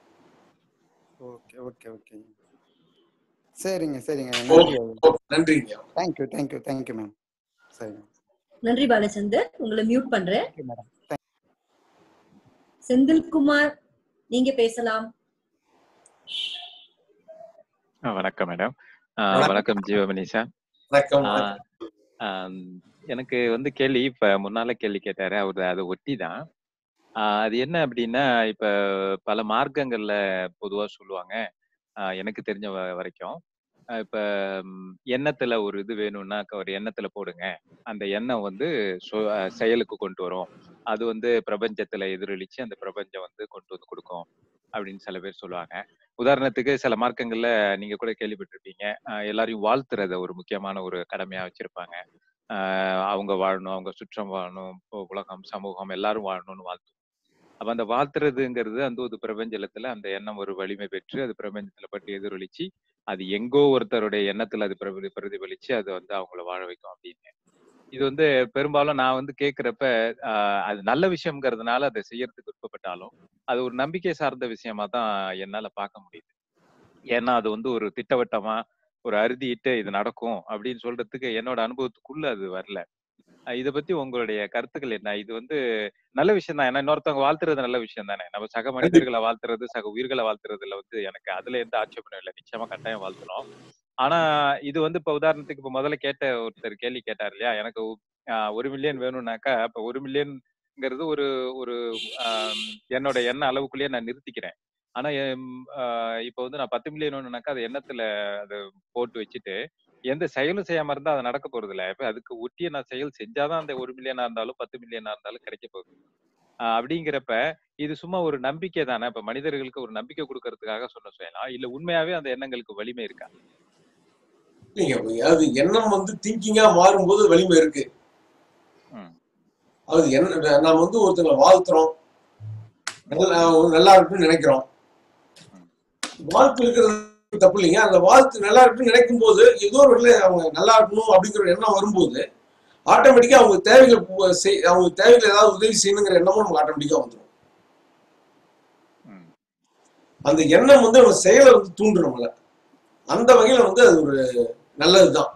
சரிங்க சரிங்க, நன்றிங்க. Thank you ma'am. சரிங்க, நன்றி பாலச்சந்தர். உங்களை மியூட் பண்றேன். செந்தில்குமார், நீங்க பேசலாம். வணக்கம் மேடம். வணக்கம் ஜீவமணி சார். எனக்கு வந்து கேள்வி, இப்ப முன்னால கேள்வி கேட்டாரு அவரு, அதை ஒட்டி தான். அது என்ன அப்படின்னா, இப்ப பல மார்க்கங்கள்ல பொதுவா சொல்லுவாங்க, எனக்கு தெரிஞ்ச வரைக்கும், இப்ப எண்ணத்துல ஒரு இது வேணும்னா ஒரு எண்ணத்துல போடுங்க, அந்த எண்ணம் வந்து செயலுக்கு கொண்டு வரும், அது வந்து பிரபஞ்சத்துல எதிரொலிச்சு அந்த பிரபஞ்சம் வந்து கொண்டு வந்து கொடுக்கும் அப்படின்னு சில பேர் சொல்லுவாங்க. உதாரணத்துக்கு சில மார்க்கங்கள்ல நீங்க கூட கேள்விப்பட்டிருப்பீங்க, எல்லாரையும் வாழ்த்துறத ஒரு முக்கியமான ஒரு கடமையா வச்சிருப்பாங்க. அவங்க வாழணும், அவங்க சுற்றம் வாழணும், உலகம் சமூகம் எல்லாரும் வாழணும்னு வாழ்த்து. அப்ப அந்த வாழ்த்துறதுங்கிறது அந்த ஒரு பிரபஞ்சத்துல அந்த எண்ணம் ஒரு வலிமை பெற்று அது பிரபஞ்சத்துல பட்டு எதிரொலிச்சு அது எங்கோ ஒருத்தருடைய எண்ணத்துல அது பிரதிபலிச்சு அது அவங்கள வாழ வைக்கும் அப்படின்னு. இது பெரும்பாலும் நான் கேட்கிறப்ப அது நல்ல விஷயம்ங்கிறதுனால அதை செய்யறதுக்கு விருப்பப்பட்டாலும் அது ஒரு நம்பிக்கை சார்ந்த விஷயமா தான் என்னால பார்க்க முடியுது. ஏன்னா அது ஒரு திட்டவட்டமா ஒரு அறுதியிட்டு இது நடக்கும் அப்படின்னு சொல்றதுக்கு என்னோட அனுபவத்துக்குள்ள அது வரல. இதை பத்தி உங்களுடைய கருத்துக்கள் என்ன? இது நல்ல விஷயம் தான். ஏன்னா இன்னொருத்தவங்க வாழ்த்துறது நல்ல விஷயம் தானே. நம்ம சக மனிதர்களை வாழ்த்துறது, சக உயிர்களை வாழ்த்துறதுல எனக்கு அதுல எந்த ஆட்சேபனும் இல்லை. நிச்சயமா கட்டாயம் வாழ்த்தணும். ஆனா இது இப்ப உதாரணத்துக்கு இப்ப முதல்ல கேட்ட ஒருத்தர் கேள்வி கேட்டார் இல்லையா, எனக்கு 1 மில்லியன் வேணும்னாக்கா இப்ப 1 மில்லியன்ங்கிறது ஒரு ஒரு என்னோட எண்ண அளவுக்குள்ளேயே நான் நிறுத்திக்கிறேன். ஆனா இப்ப நான் 10 மில்லியன் வேணும்னாக்கா அது எண்ணத்துல அதை போட்டு வச்சுட்டு எந்த செயலும் செய்யாம இருந்தா அது நடக்க போறது இல்லை. இப்ப அதுக்கு ஒட்டிய நான் செயல் செஞ்சாதான் அந்த 1 மில்லியனா இருந்தாலும் 10 மில்லியனா இருந்தாலும் கிடைக்க போகுது. அப்படிங்கிறப்ப இது சும்மா ஒரு நம்பிக்கை தானே. இப்ப மனிதர்களுக்கு ஒரு நம்பிக்கை கொடுக்கறதுக்காக சொன்ன செய்யலாம், இல்ல உண்மையாவே அந்த எண்ணங்களுக்கு வலிமை இருக்கா? அது எண்ணம் திங்கிங்கா மாறும்போது வலிமை இருக்கு. அது என்ன நாம ஒருத்தங்களை வாழ்த்துறோம், நல்லா இருக்குன்னு நினைக்கிறோம். வாழ்த்து இருக்கிறது தப்பு இல்லைங்க. அந்த வாழ்த்து நல்லா இருக்குன்னு நினைக்கும் போது ஏதோ ஒரு வகையில அவங்க நல்லா இருக்கணும் அப்படிங்கிற எண்ணம் வரும்போது ஆட்டோமேட்டிக்கா அவங்க தேவைகள் ஏதாவது உதவி செய்யணுங்கிற எண்ணமும் நமக்கு ஆட்டோமேட்டிக்கா வந்துடும். அந்த எண்ணம் நம்ம செயலை தூண்டுறோம்ல, அந்த வகையில அது ஒரு நல்லதுதான்.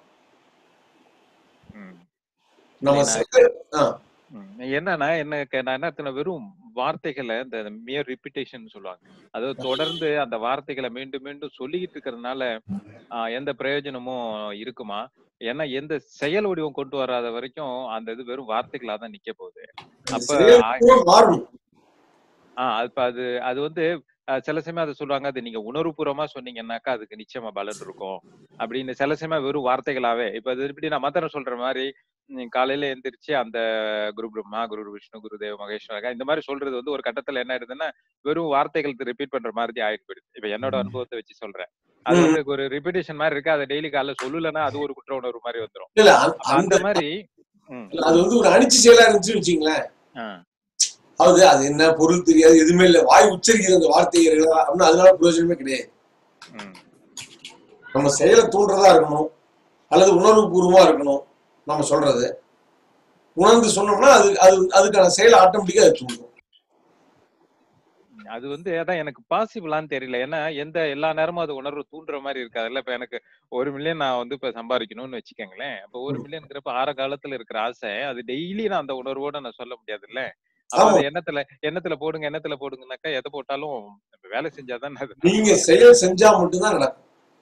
நம்ம என்னன்னா என்ன வெறும் வார்த்தைகளை இந்த மியர் ரிப்பீட்டேஷன் சொல்லுவாங்க, அதாவது தொடர்ந்து அந்த வார்த்தைகளை மீண்டும் மீண்டும் சொல்லிக்கிட்டு இருக்கிறதுனால எந்த பிரயோஜனமும் இருக்குமா? ஏன்னா எந்த செயல் வடிவம் கொண்டு வராத வரைக்கும் அந்த இது வெறும் வார்த்தைகளா தான் நிக்க போகுது. அப்ப அது சில சமயம் அதை சொல்லுவாங்க, அது நீங்க உணர்வுபூர்வமா சொன்னீங்கன்னாக்கா அதுக்கு நிச்சயமா பலன் இருக்கும் அப்படின்னு. சில சமயம் வெறும் வார்த்தைகளாவே இப்ப அது இப்படி நான் மந்திரம் சொல்ற மாதிரி காலையில எந்திரிச்சு அந்த குரு பிரம்மா, குரு விஷ்ணு, குரு தேவ மகேஸ்வரகா இந்த மாதிரி சொல்றது ஒரு கட்டத்துல என்ன ஆயிடுதுன்னா வெறும் வார்த்தைகள் ரிப்பீட் பண்ற மாதிரி ஆயிட்டு போயிடுது. இப்ப என்னோட அனுபவத்தை வச்சு சொல்றேன். அது ஒரு ரிப்பீட்டேஷன் மாதிரி இருக்கு. அதை டெய்லி காலைல சொல்லலன்னா அது ஒரு குற்ற உணர்வு மாதிரி வந்துடும். அந்த மாதிரி அது ஒரு அணிச்சு செயலா இருந்துச்சு வச்சுங்களேன். அது என்ன பொருள் தெரியாது, எதுவுமே இல்லை, வாய் உச்சரிக்கிறது அந்த வார்த்தைகள் அப்படின்னு, அதனால பிரயோஜனமே கிடையாது. நம்ம செயலை தூண்டுறதா இருக்கணும் அல்லது உணர்வு பூர்வமா இருக்கணும். நம்ம சொல்றது உணர்ந்து சொன்னோம்னா அதுக்கான செயலை ஆட்டோமேட்டிக்கா அது தூண்டும். அது அதான் எனக்கு பாசிபிளான்னு தெரியல. ஏன்னா எல்லா நேரமும் அது உணர்வு தூண்டுற மாதிரி இருக்காதுல்ல. இப்ப எனக்கு 1 மில்லியன் நான் இப்ப சம்பாதிக்கணும்னு வச்சுக்கோங்களேன். அப்ப 1 மில்லியன்ங்கிறப்ப ஆற காலத்துல இருக்கிற ஆசை அது டெய்லி நான் அந்த உணர்வோட நான் சொல்ல முடியாது இல்ல. அப்ப அது எண்ணத்துல போடுங்கனாக்கா எதை போட்டாலும் வேலை செஞ்சாதான் நீங்க செயல் செஞ்சா மட்டும்தான் நடக்கும்.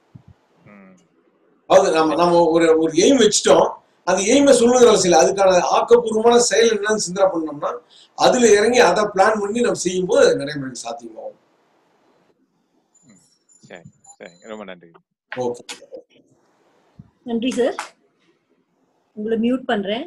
நம்ம ஒரு எய்ம் வச்சுட்டோம், அந்த எய்மை சொல்லுங்கிற அவசியம் இல்லை. அதுக்கான ஆக்கப்பூர்வமான செயல் என்னன்னு சிந்தனை பண்ணோம்னா அதுல இறங்கி அதை பிளான் பண்ணி நம்ம செய்யும் போது நடைமுறை சாத்தியமாகும். ரொம்ப நன்றி. நன்றி சார். உங்களை மியூட் பண்றேன்.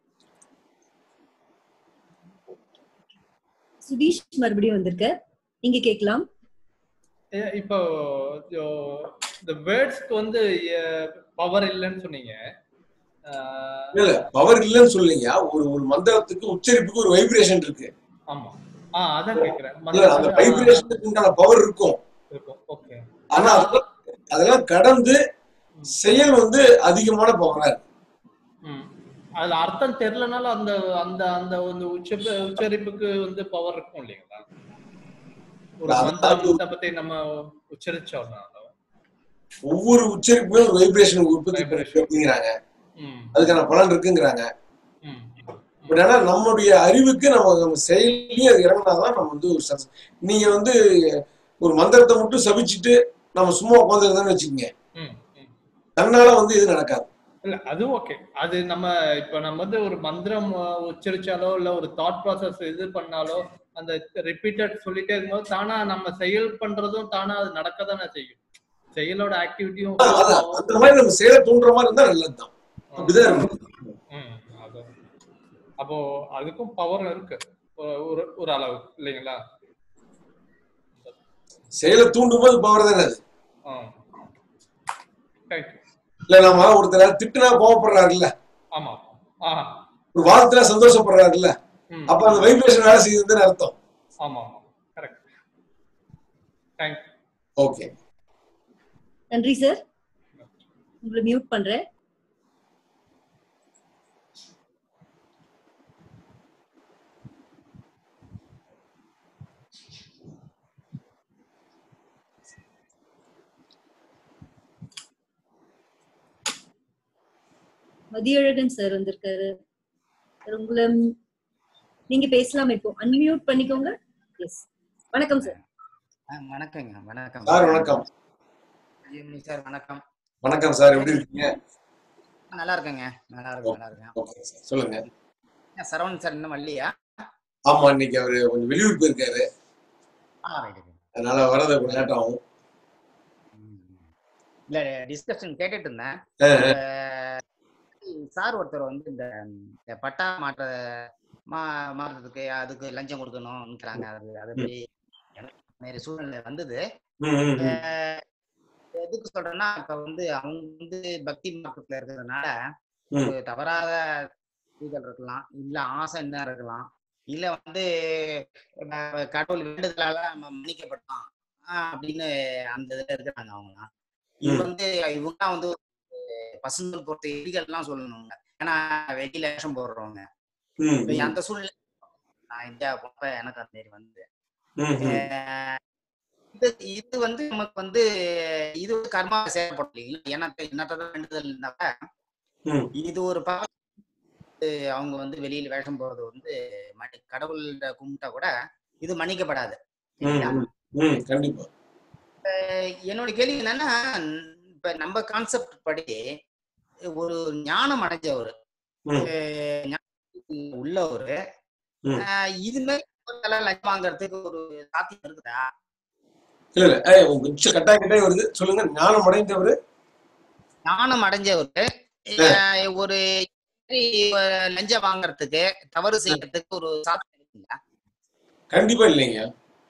சுதீஷ் மறுபடியும் வந்திருக்க, நீங்க கேட்கலாம். இப்போ இந்த வேர்ட்ஸ்க்கு பவர் இல்லைன்னு சொன்னீங்க. இல்ல பவர் இல்லைன்னு சொல்லுங்க. ஒரு மந்திரத்துக்கு உச்சரிப்புக்கு ஒரு வைப்ரேஷன் இருக்கு. ஆமா, அதான் கேக்குறேன். அந்த வைப்ரேஷனுக்கு உண்டான பவர் இருக்கும். ஓகே. ஆனா அதெல்லாம் கடந்து செயல் அதிகமான பவரா இருக்கு. அதுல அர்த்தம் தெரியலனால அந்த அந்த அந்த உச்சரிப்புக்கு பவர் இருக்கும் இல்லைங்களா? ஒரு மந்திரத்தை பத்தி நம்ம உச்சரிச்சோம்னா ஒவ்வொரு உச்சரிப்புமே ஒரு வைப்ரேஷன் உற்பத்தி பண்ணிக்கிறாங்க. அதுக்கான பலன் இருக்குங்கிறாங்க. பட் ஆனா நம்மளுடைய அறிவுக்கு நம்ம செயலையும் அது இறங்கினாதான் நம்ம நீங்க ஒரு மந்திரத்தை மட்டும் சபிச்சுட்டு நம்ம சும்மா உட்காந்துருந்தோம்னு வச்சுக்கோங்க, தன்னால இது நடக்காது. இல்ல அது ஓகே. அது இப்ப நம்ம ஒரு மந்திரம் உச்சரிச்சாலோ இல்ல ஒரு தாட் ப்ராசஸ் இது பண்ணாலோ அந்த ரிப்பீட்டட் சொல்லிட்டே இருக்கும்போது தானா நம்ம செயல் பண்றதும் தானா அது நடக்கதானே செய்யும். செயலோட ஆக்டிவிட்டியும் அந்த மாதிரி நம்ம செயலை தூண்டுற மாதிரி இருந்தா நல்லதுதான். அப்போ அதுக்கும் பவர் இருக்கு ஒரு அளவு இல்லைங்களா? செயலை தூண்டும் போது பவர் தானே அது. ரைட். இல்ல நம்ம ஒருத்தர் திட்டுனா கோவப்படுறாருல்ல, ஆமா. ஒரு வாதத்துல சந்தோஷப்படுறாருல்ல, அப்ப அந்த வைப்ரேஷன் வேலை செய்யுதுன்னு அர்த்தம். ஆமா, கரெக்ட். Thank you. ஓகே, நன்றி சார். உங்களை மியூட் பண்றேன். மதியழகன் சார் வந்திருக்காரு. உங்களை நீங்க பேசலாம், இப்போ அன்மியூட் பண்ணிக்கோங்க. எஸ், வணக்கம் சார். வணக்கங்க. வணக்கம் சார். வணக்கம் சார். வணக்கம். வணக்கம் சார், எப்படி இருக்கீங்க? நல்லா இருக்கேங்க. நல்லா இருக்கேன். ஓகே சார், சொல்லுங்க. சரவணன் சார் இன்னும் வரலையா? ஆமா, இன்னைக்கு அவரு கொஞ்சம் வெளியூர் போயிருக்காரு, அதனால வரது கொஞ்சம் லேட் ஆகும். இல்ல, டிஸ்கஷன் கேட்டுட்டு இருந்தேன். சார் ஒருத்தர் வந்து இந்த பட்டா மாற்றத்துக்கு அதுக்கு லஞ்சம் கொடுக்கணும்னுறாங்க. அது எனக்கு சூழ்நிலை வந்தது. எதுக்கு சொல்றேன்னா, இப்ப வந்து அவங்க வந்து பக்தி மார்க்கத்துல இருக்கிறதுனால ஒரு தவறாத இதுகள் இருக்கலாம், இல்ல ஆசை என்ன இருக்கலாம், இல்ல வந்து கடவுள் வேண்டுதலால நம்ம மன்னிக்கப்பட்டோம் அப்படின்னு அந்த இதுல இருக்கிறாங்க அவங்க. இது வந்து இவங்க வந்து பசுந்தல் பொறுத்த எதிகள் எல்லாம் சொல்லணுங்க. ஏன்னா வெளியில வேஷம் போடுறவங்க. அந்த சூழ்நிலை நான் இந்தியா போனப்ப எனக்கு அந்த மாரி வந்து இது வந்து நமக்கு வந்து இது ஒரு கர்மா செயல்படல. எனக்கு என்னதான் வேண்டுதல் இருந்தாக்க இது ஒரு அவங்க வந்து வெளியில வேஷம் போறது வந்து கடவுள் கும்பிட்டா கூட இது மன்னிக்கப்படாது. கண்டிப்பா. என்னோட கேள்வி என்னன்னா, இப்ப நம்ம கான்செப்ட் படி ஒரு ஞானம் அடைஞ்சவரு உள்ளவரு இதுமே லஞ்சம் வாங்கறதுக்கு ஒரு சாத்தியம் இருக்குதா? இல்ல கொஞ்சம் கட்டாய வருது, சொல்லுங்க. ஞானம் அடைஞ்சவரு ஒரு லஞ்சம் வாங்கறதுக்கு, தவறு செய்யறதுக்கு ஒரு சாத்தியம் இருக்குங்களா? கண்டிப்பா இல்லைங்க.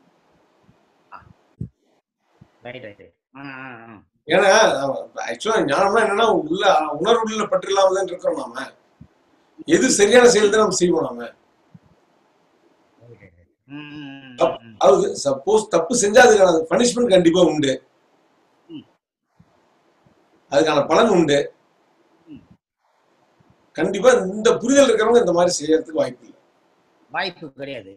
ஏன்னா ஆக்சுவலா ஞானம்னா என்னன்னா, உள்ள உணர்வுள்ள பற்று இல்லாம இருக்கிறோம். நாம எது சரியான செயல் தான் நம்ம செய்வோம். நாம அது சப்போஸ் தப்பு செஞ்சா அதுக்கான பனிஷ்மெண்ட் கண்டிப்பா உண்டு, அதுக்கான பலன் உண்டு. கண்டிப்பா இந்த புரிதல் இருக்கிறவங்க இந்த மாதிரி செய்யறதுக்கு வாய்ப்பு கிடையாது.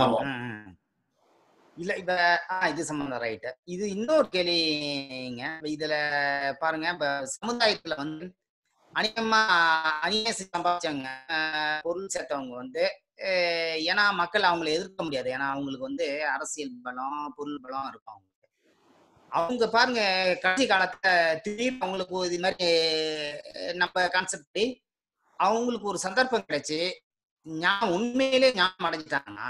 இல்ல இப்ப இது சம்பந்தம் ரைட். இது இன்னொரு கேள்விங்க. இதுல பாருங்க, இப்ப சமுதாயத்துல வந்து அநியாய சம்பாதிச்சாங்க பொருள் சேர்த்தவங்க வந்து, ஏன்னா மக்கள் அவங்களை எதிர்க்க முடியாது. ஏன்னா அவங்களுக்கு வந்து அரசியல் பலம், பொருள் பலம் இருக்கும். அவங்க பாருங்க, கடைசி காலத்துல திடீர்னு அவங்களுக்கு இது மாதிரி நம்ம கான்செப்ட் அவங்களுக்கு ஒரு சந்தர்ப்பம் கிடைச்சு உண்மையிலே ஞானம் அடைஞ்சிட்டாங்கன்னா,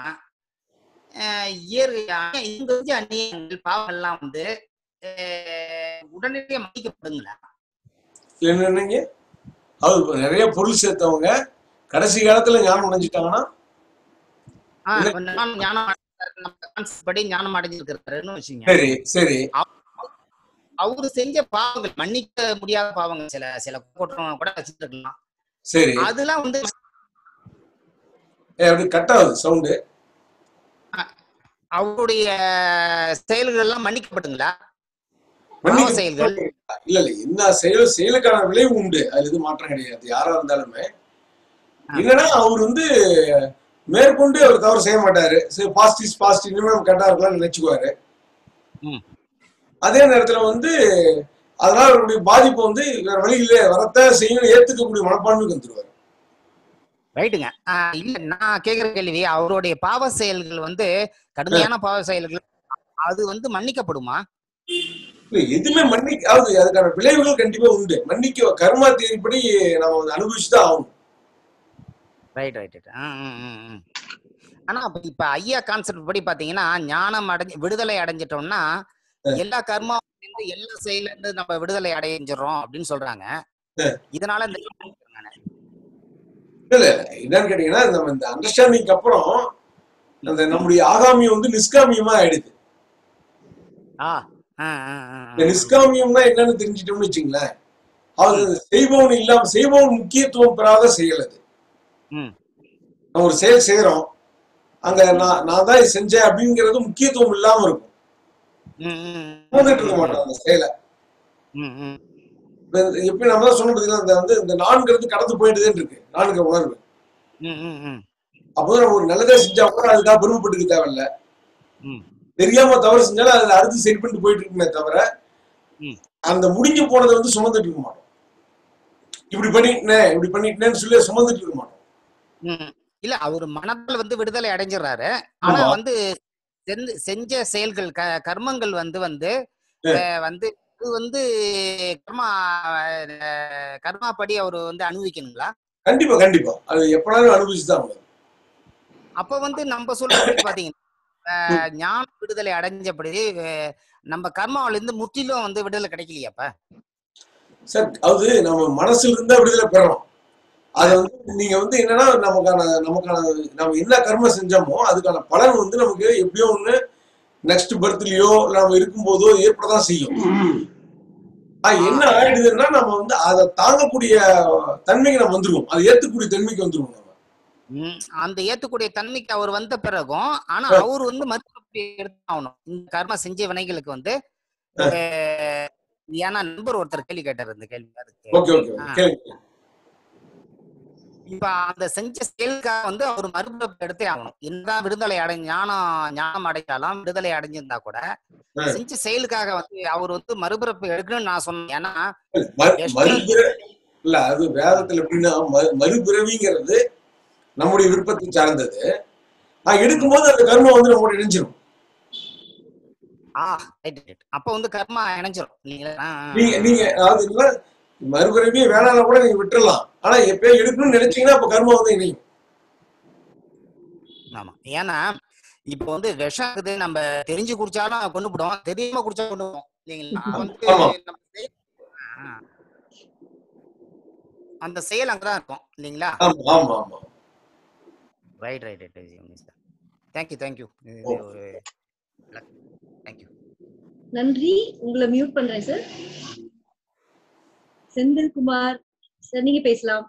அந்நியங்கள் பாவங்கள்லாம் வந்து உடனடியாக மன்னிக்கப்படுங்களா? என்னங்க, அது நிறைய பொருள் சேர்த்தவங்க கடைசி காலத்துல ஞானம் அடைஞ்சிட்டாங்கன்னா ஞானம் அடைஞ்சிருக்கிறாருன்னு வச்சுங்க. சரி சரி. அவரு செஞ்ச பாவங்கள் மன்னிக்க முடியாத பாவங்கள் சில குற்றம் கூட வச்சுட்டு இருக்கலாம். சரி, அதெல்லாம் வந்து அப்படி கட் ஆகுது சவுண்டு. அவருடைய செயல்கள் எல்லாம் மன்னிக்கப்பட்டுங்களா? செயல்கள் இல்ல என்ன செயலுக்கான விளைவு உண்டு, அது எதுவும் மாற்றம் கிடையாது. யாரா இருந்தாலுமே என்னன்னா, அவர் வந்து மேற்கொண்டு அவர் தவறு செய்ய மாட்டாரு. பாசிட்டிவ் இனிமே கரெக்டா இருக்கலாம்னு நினைச்சுக்குவாரு. அதே நேரத்துல வந்து அதனால அவருடைய பாதிப்பு வந்து வேற வழியில வரத்த செய்யணும் ஏத்துக்கக்கூடிய மனப்பான்மைக்கு வந்துருவாரு. ரைட்டுங்க. இல்ல நான் கேக்குற கேள்வி, அவருடைய பாவ செயல்கள் வந்து கடுமையான பாவ செயல்கள் அது வந்து மன்னிக்கப்படுமா? எதுவுமே மன்னிக்காது, அதுக்கான விளைவுகள் கண்டிப்பா உண்டு. மன்னிக்க கர்மா தேதிப்படி நம்ம அனுபவிச்சுதான் ஆகணும். Right right right. ஆனா இப்ப ஐயா கான்செப்ட் படி பாத்தீங்கன்னா, ஞானம் விடுதலை அடைஞ்சிட்டோம்னா எல்லா கர்மா எல்லா செயல இருந்து நம்ம விடுதலை அடைஞ்சிடறோம் அப்படின்னு சொல்றாங்க. இதனால இந்த இல்ல என்னன்னு கேட்டீங்கன்னா, நம்ம இந்த அண்டர்ஸ்டாண்டிங்க்கு அப்புறம் அந்த நம்முடைய ஆகாமியம் வந்து நிஷ்காமியமா ஆயிடுது. இந்த நிஷ்காமியம்னா என்னன்னு தெரிஞ்சிட்டோம்னு வச்சுங்களேன், அது செய்பவன் இல்லாம செய்பவன் முக்கியத்துவம் பெறாத செயல் அது. நம்ம ஒரு செயல் செய்யறோம், அங்க நான் தான் செஞ்சேன் அப்படிங்கிறது முக்கியத்துவம் இல்லாம இருக்கும், வந்துட்டு இருக்க மாட்டோம் அந்த செயலை. எப்படி நம்ம தான் சொன்ன பார்த்தீங்கன்னா, இந்த நான்கிறது கடந்து போயிட்டுதான் இருக்கு, நான்கிற உணர்வு. அப்போதான் நம்ம ஒரு நல்லதே செஞ்சா கூட அதுக்காக பெருமைப்பட்டுக்க தேவையில்ல. தெரியாம தவறு செஞ்சாலும் அதுல அடுத்து சரி பண்ணிட்டு போயிட்டு இருக்குமே தவிர, அந்த முடிஞ்சு போனதை வந்து சுமந்துட்டு இருக்க மாட்டோம். இப்படி பண்ணிட்டேன்னு சொல்லி சுமந்துட்டு இருக்க மாட்டோம். இல்ல அவரு மனதில் வந்து விடுதலை அடைஞ்சிடறாரு. ஆனா வந்து செஞ்ச செயல்கள் கர்மங்கள் வந்து வந்து வந்து இது வந்து கர்மா படி அவரு வந்து அனுபவிக்கணுங்களா? கண்டிப்பா கண்டிப்பா, அது எப்பனாலும் அனுபவிச்சுதான். அப்ப வந்து நம்ம சொல்றபடி பாத்தீங்கன்னா ஞான விடுதலை அடைஞ்சபடி நம்ம கர்மாவில இருந்து முற்றிலும் வந்து விடுதலை கிடைக்கலையாப்ப சார்? அது நம்ம மனசுல இருந்தா விடுதலை பெறணும். அது வந்து நீங்க வந்து என்னன்னா, நம்ம என்ன கர்ம செஞ்சோமோ அதுக்கான பலன் வந்து நமக்கு எப்படியோ ஒண்ணு நெக்ஸ்ட் பர்த்லயோ நம்ம இருக்கும் போதோ ஏற்படதான் செய்யும். என்ன ஆயிடுதுன்னா, நம்ம வந்து அதை தாங்கக்கூடிய தன்மைக்கு நம்ம வந்துருவோம், அதை ஏத்துக்கூடிய தன்மைக்கு வந்துருவோம். அந்த ஏத்துக்கூடிய தன்மைக்கு அவர் வந்த பிறகும் ஆனா அவர் வந்து மறுபிறப்பி எடுத்தாகணும் இந்த கர்ம செஞ்ச வினைகளுக்கு வந்து. ஏன்னா நண்பர் ஒருத்தர் கேள்வி கேட்டார் இந்த கேள்வி. இப்ப அந்த செஞ்ச செயலுக்காக வந்து அவர் மறுபிறப்பு எடுத்தே ஆகணும். என்னதான் விடுதலை ஞானம் அடைஞ்சாலும் விடுதலை அடைஞ்சிருந்தா கூட செஞ்ச செயலுக்காக வந்து அவர் வந்து மறுபிறப்பு எடுக்கணும்னு நான் சொன்னேன். ஏன்னா இல்ல, அது வேதத்துல எப்படின்னா மறுபிறவிங்கிறது நம்முடைய விருப்பத்தை சார்ந்தது. எடுக்கும்போது அந்த கர்மம் வந்து நம்மளோட இணைஞ்சிரும். அப்ப வந்து கர்மா இணைஞ்சிரும். நீங்க அதாவது மறுபிறவியே வேணாலும் கூட நீங்க விட்டுறலாம், ஆனா எப்பயும் எடுக்கணும்னு நினைச்சீங்கன்னா அப்ப கர்மம் வந்து இணையும். ஆமா, ஏன்னா இப்ப வந்து விஷம் இருக்குது, நம்ம தெரிஞ்சு குடிச்சாலும் கொண்டு போடுவோம், தெரியாம குடிச்சா கொண்டு போவோம் இல்லைங்களா? அந்த செயல் அங்கதான் இருக்கும் இல்லைங்களா? ரைட். தேங்க்யூ. நன்றி. உங்களை மியூட் பண்றேன் சார். செந்தில்குமார் சார், நீங்க பேசலாம்.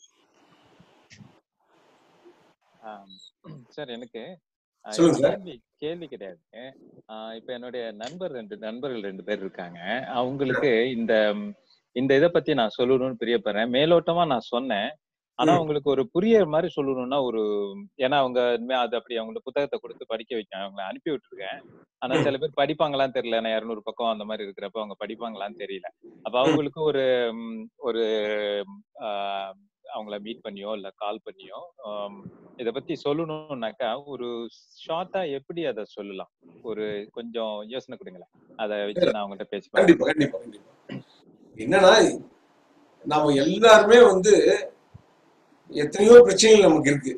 சார் எனக்கு கேள்வி கிடையாது. இப்ப என்னுடைய நண்பர்கள் 2 பேர் இருக்காங்க. அவங்களுக்கு இந்த இதை பத்தி நான் சொல்லணும்னு பிரியப்படுறேன். மேலோட்டமா நான் சொன்னேன், ஆனா உங்களுக்கு ஒரு புரியற மாதிரி சொல்லணும்னா ஏன்னா அவங்க அது அப்படி அவங்களுக்கு புத்தகத்தை கொடுத்து படிக்க வைக்க அவங்களை அனுப்பி விட்டுருக்கேன். ஆனா சில பேர் படிப்பாங்களான்னு தெரியல. நான் 200 பக்கம் அந்த மாதிரி இருக்கிறப்ப அவங்க படிப்பாங்களான்னு தெரியல. அப்ப அவங்களுக்கு ஒரு அவங்கள மீட் பண்ணியோ இல்ல கால் பண்ணியோ இத பத்தி சொல்லணும்னாக்கா ஒரு ஷார்ட்டா எப்படி அதை சொல்லலாம்? ஒரு கொஞ்சம் யோசனை கொடுங்களேன், அதை வச்சு நான் அவங்கள்ட்ட பேசி. கண்டிப்பா. என்னன்னா, நாம எல்லாருமே வந்து எத்தனையோ பிரச்சனைகள் நமக்கு இருக்கு.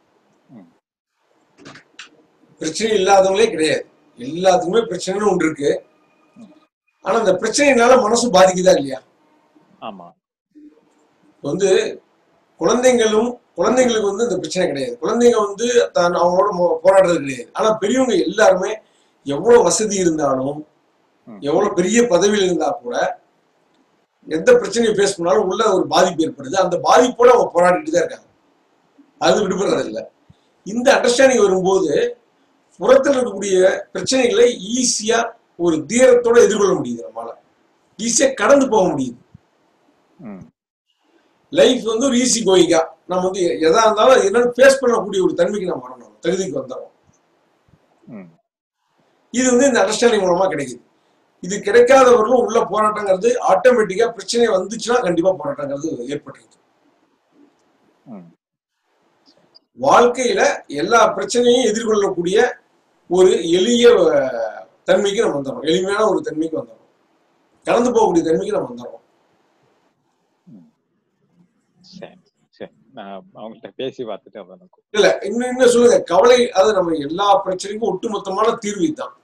பிரச்சனை இல்லாதவங்களே கிடையாது, எல்லாத்துக்குமே பிரச்சனைன்னு ஒன்று இருக்கு. ஆனா அந்த பிரச்சனைனால மனசு பாதிக்குதா இல்லையா? ஆமா. வந்து குழந்தைங்களுக்கு வந்து இந்த பிரச்சனை கிடையாது. குழந்தைங்க வந்து அவங்களோட போராடுறது கிடையாது. ஆனா பெரியவங்க எல்லாருமே எவ்வளவு வசதி இருந்தாலும் எவ்வளவு பெரிய பதவியில் இருந்தா கூட எந்த பிரச்சனையை பேஸ் பண்ணாலும் உள்ள ஒரு பாதிப்பு ஏற்படுது. அந்த பாதிப்போட அவங்க போராடிட்டு தான் இருக்காங்க, அது விடுபடுறது இல்லை. இந்த அண்டர்ஸ்டாண்டிங் வரும்போது புறத்தில் இருக்கக்கூடிய பிரச்சனைகளை ஈஸியா ஒரு தீரத்தோட எதிர்கொள்ள முடியுது, நம்மளால ஈஸியா கடந்து போக முடியுது. லைஃப் வந்து ஒரு ஈஸி கோயிங்கா நம்ம வந்து எதா இருந்தாலும் என்னன்னு ஃபேஸ் பண்ணக்கூடிய ஒரு தன்மைக்கு நம்ம வரணும், தகுதிக்கு வந்துடும். இது வந்து இந்த அண்டர்ஸ்டாண்டிங் மூலமா கிடைக்குது. இது கிடைக்காதவர்களும் உள்ள போராட்டங்கிறது ஆட்டோமேட்டிக்கா பிரச்சனை வந்துச்சுன்னா கண்டிப்பா போராட்டங்கிறது ஏற்பட்டுருது. வாழ்க்கையில எல்லா பிரச்சனையும் எதிர்கொள்ளக்கூடிய ஒரு எளிய தன்மைக்கு நம்ம வந்துடுறோம், எளிமையான ஒரு தன்மைக்கு வந்துடுறோம், கடந்து போகக்கூடிய தன்மைக்கு நம்ம வந்துடுறோம். அவங்கள்ட்ட பேசி பார்த்துட்டு இல்ல இன்னும் சொல்லுங்க, கவலை அது நம்ம எல்லா பிரச்சனைக்கும் ஒட்டுமொத்தமான தீர்வு தான்.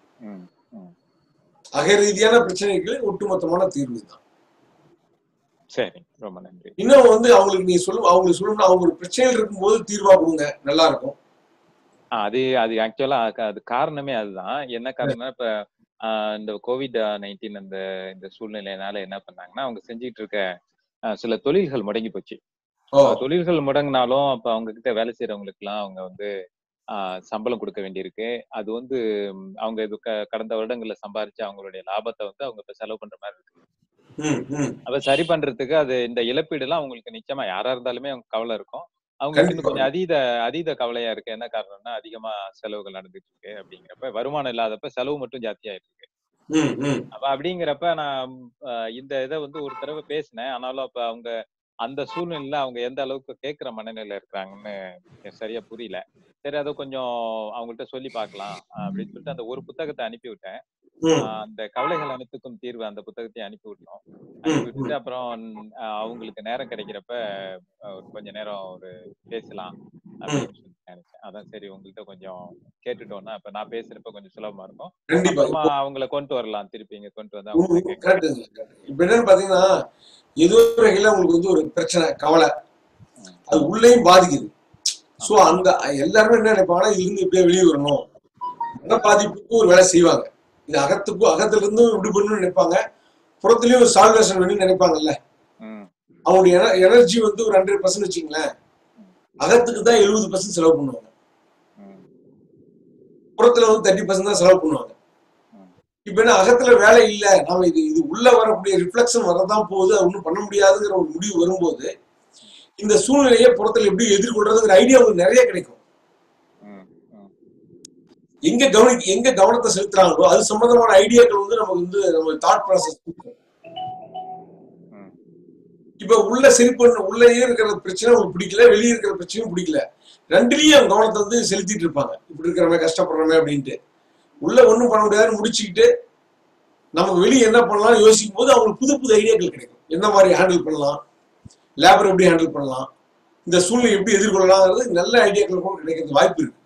அகரீதியான பிரச்சனைக்கு ஒட்டுமொத்தமான தீர்வு தான். சரி, ரொம்ப நன்றி. இன்னும் வந்து அவங்களுக்கு சொல்லணும்னா அவங்க ஒரு பிரச்சனையில் இருக்கும்போது தீர்வா கொடுங்க, நல்லா இருக்கும். அது ஆக்சுவலா அது காரணமே அதுதான். என்ன காரணம்னா, இப்ப இந்த COVID-19 இந்த சூழ்நிலையினால என்ன பண்ணாங்கன்னா, அவங்க செஞ்சுட்டு இருக்க சில தொழில்கள் முடங்கி போச்சு. தொழில்கள் முடங்கினாலும் அப்ப அவங்க கிட்ட வேலை செய்யறவங்களுக்கு எல்லாம் அவங்க வந்து சம்பளம் கொடுக்க வேண்டியிருக்கு. அது வந்து அவங்க இது கடந்த வருடங்கள்ல சம்பாரிச்சு அவங்களுடைய லாபத்தை வந்து அவங்க இப்ப செலவு பண்ற மாதிரி இருக்கு. அப்ப சரி பண்றதுக்கு அது இந்த இழப்பீடு எல்லாம் அவங்களுக்கு நிச்சயமா யாரா இருந்தாலுமே அவங்க கவலை இருக்கும். அவங்களுக்கு இன்னும் கொஞ்சம் அதீத கவலையா இருக்கு. என்ன காரணம்னா அதிகமா செலவுகள் நடந்துட்டு இருக்கு அப்படிங்கிறப்ப, வருமானம் இல்லாதப்ப செலவு மட்டும் ஜாஸ்தியாயிட்டு இருக்கு. அப்ப அப்படிங்கிறப்ப நான் இந்த இதை வந்து ஒரு தடவை பேசினேன். ஆனாலும் அப்ப அவங்க அந்த சூழ்நிலையில அவங்க எந்த அளவுக்கு கேட்கிற மனநிலையில இருக்கிறாங்கன்னு சரியா புரியல. சரி, அதை கொஞ்சம் அவங்கள்ட்ட சொல்லி பார்க்கலாம் அப்படின்னு சொல்லிட்டு அந்த ஒரு புத்தகத்தை அனுப்பி விட்டேன். அந்த கவலைகள் அனைத்துக்கும் தீர்வு அந்த புத்தகத்தை அனுப்பி விட்டுட்டு அப்புறம் அவங்களுக்கு நேரம் கிடைக்கிறப்ப கொஞ்ச நேரம் ஒரு பேசலாம் அப்படின்னு சொல்லி நினைச்சேன். அதான் சரி உங்கள்கிட்ட கொஞ்சம் கேட்டுட்டோம்னா அப்ப நான் பேசுறப்ப கொஞ்சம் சுலபமா இருக்கும். அப்புறமா அவங்கள கொண்டு வரலாம், திருப்பி இங்க கொண்டு வந்து இப்ப என்னன்னு பாத்தீங்கன்னா, ஏதோ ஒரு வகையில உங்களுக்கு வந்து ஒரு பிரச்சனை, கவலை, அது உள்ளேயும் பாதிக்குது. சோ அந்த எல்லாருமே என்ன நினைப்பாங்கன்னா, இதுல இருந்து இப்படியே வெளியே வரணும், மன பாதிப்புக்கு ஒரு வேலை செய்வாங்க. இது அகத்துல இருந்து விடுபடணும்னு நினைப்பாங்க, புறத்துலயும் ஒரு சால்வேஷன் வேணும்னு நினைப்பாங்கல்ல. அவங்களுடைய எனர்ஜி வந்து ஒரு 100% வச்சுங்களேன், அகத்துக்கு தான் 70% செலவு பண்ணுவாங்க, புறத்துல வந்து 30% தான் செலவு பண்ணுவாங்க. இப்ப என்ன, அகத்துல வேலை இல்ல, நாம இது உள்ள வரக்கூடிய ரிஃப்ளெக்ஷன் வரதான் போகுது, அது ஒன்றும் பண்ண முடியாதுங்கிற ஒரு முடிவு வரும்போது இந்த சூழ்நிலையை புறத்துல எப்படி எதிர்கொள்றதுங்கிற ஐடியா உங்களுக்கு நிறைய கிடைக்கும். எங்க கவனத்தை செலுத்துறாங்களோ அது சம்பந்தமான ஐடியாக்கள் வந்து நமக்கு வந்து நம்ம தாட் ப்ராசஸ். இப்ப உள்ள சரி பண்ண உள்ளேயே இருக்கிற பிரச்சனை உங்களுக்கு பிடிக்கல, வெளியே இருக்கிற பிரச்சனையும் பிடிக்கல, ரெண்டுலயும் கவனத்தை வந்து செலுத்திட்டு இருப்பாங்க. இப்படி இருக்கிறவங்க கஷ்டப்படுறவங்க அப்படின்ட்டு உள்ள ஒண்ணும் பண்ண முடியாதுன்னு முடிச்சுக்கிட்டு நமக்கு வெளியே என்ன பண்ணலாம் யோசிக்கும் போது அவங்களுக்கு புது புது ஐடியாக்கள் கிடைக்கும். என்ன மாதிரி ஹேண்டில் பண்ணலாம், லேபர் எப்படி ஹேண்டில் பண்ணலாம், இந்த சூழ்நிலை எப்படி எதிர்கொள்ளலாம்ங்கிறது நல்ல ஐடியாக்கள் கூட கிடைக்கிறது வாய்ப்பு இருக்கு.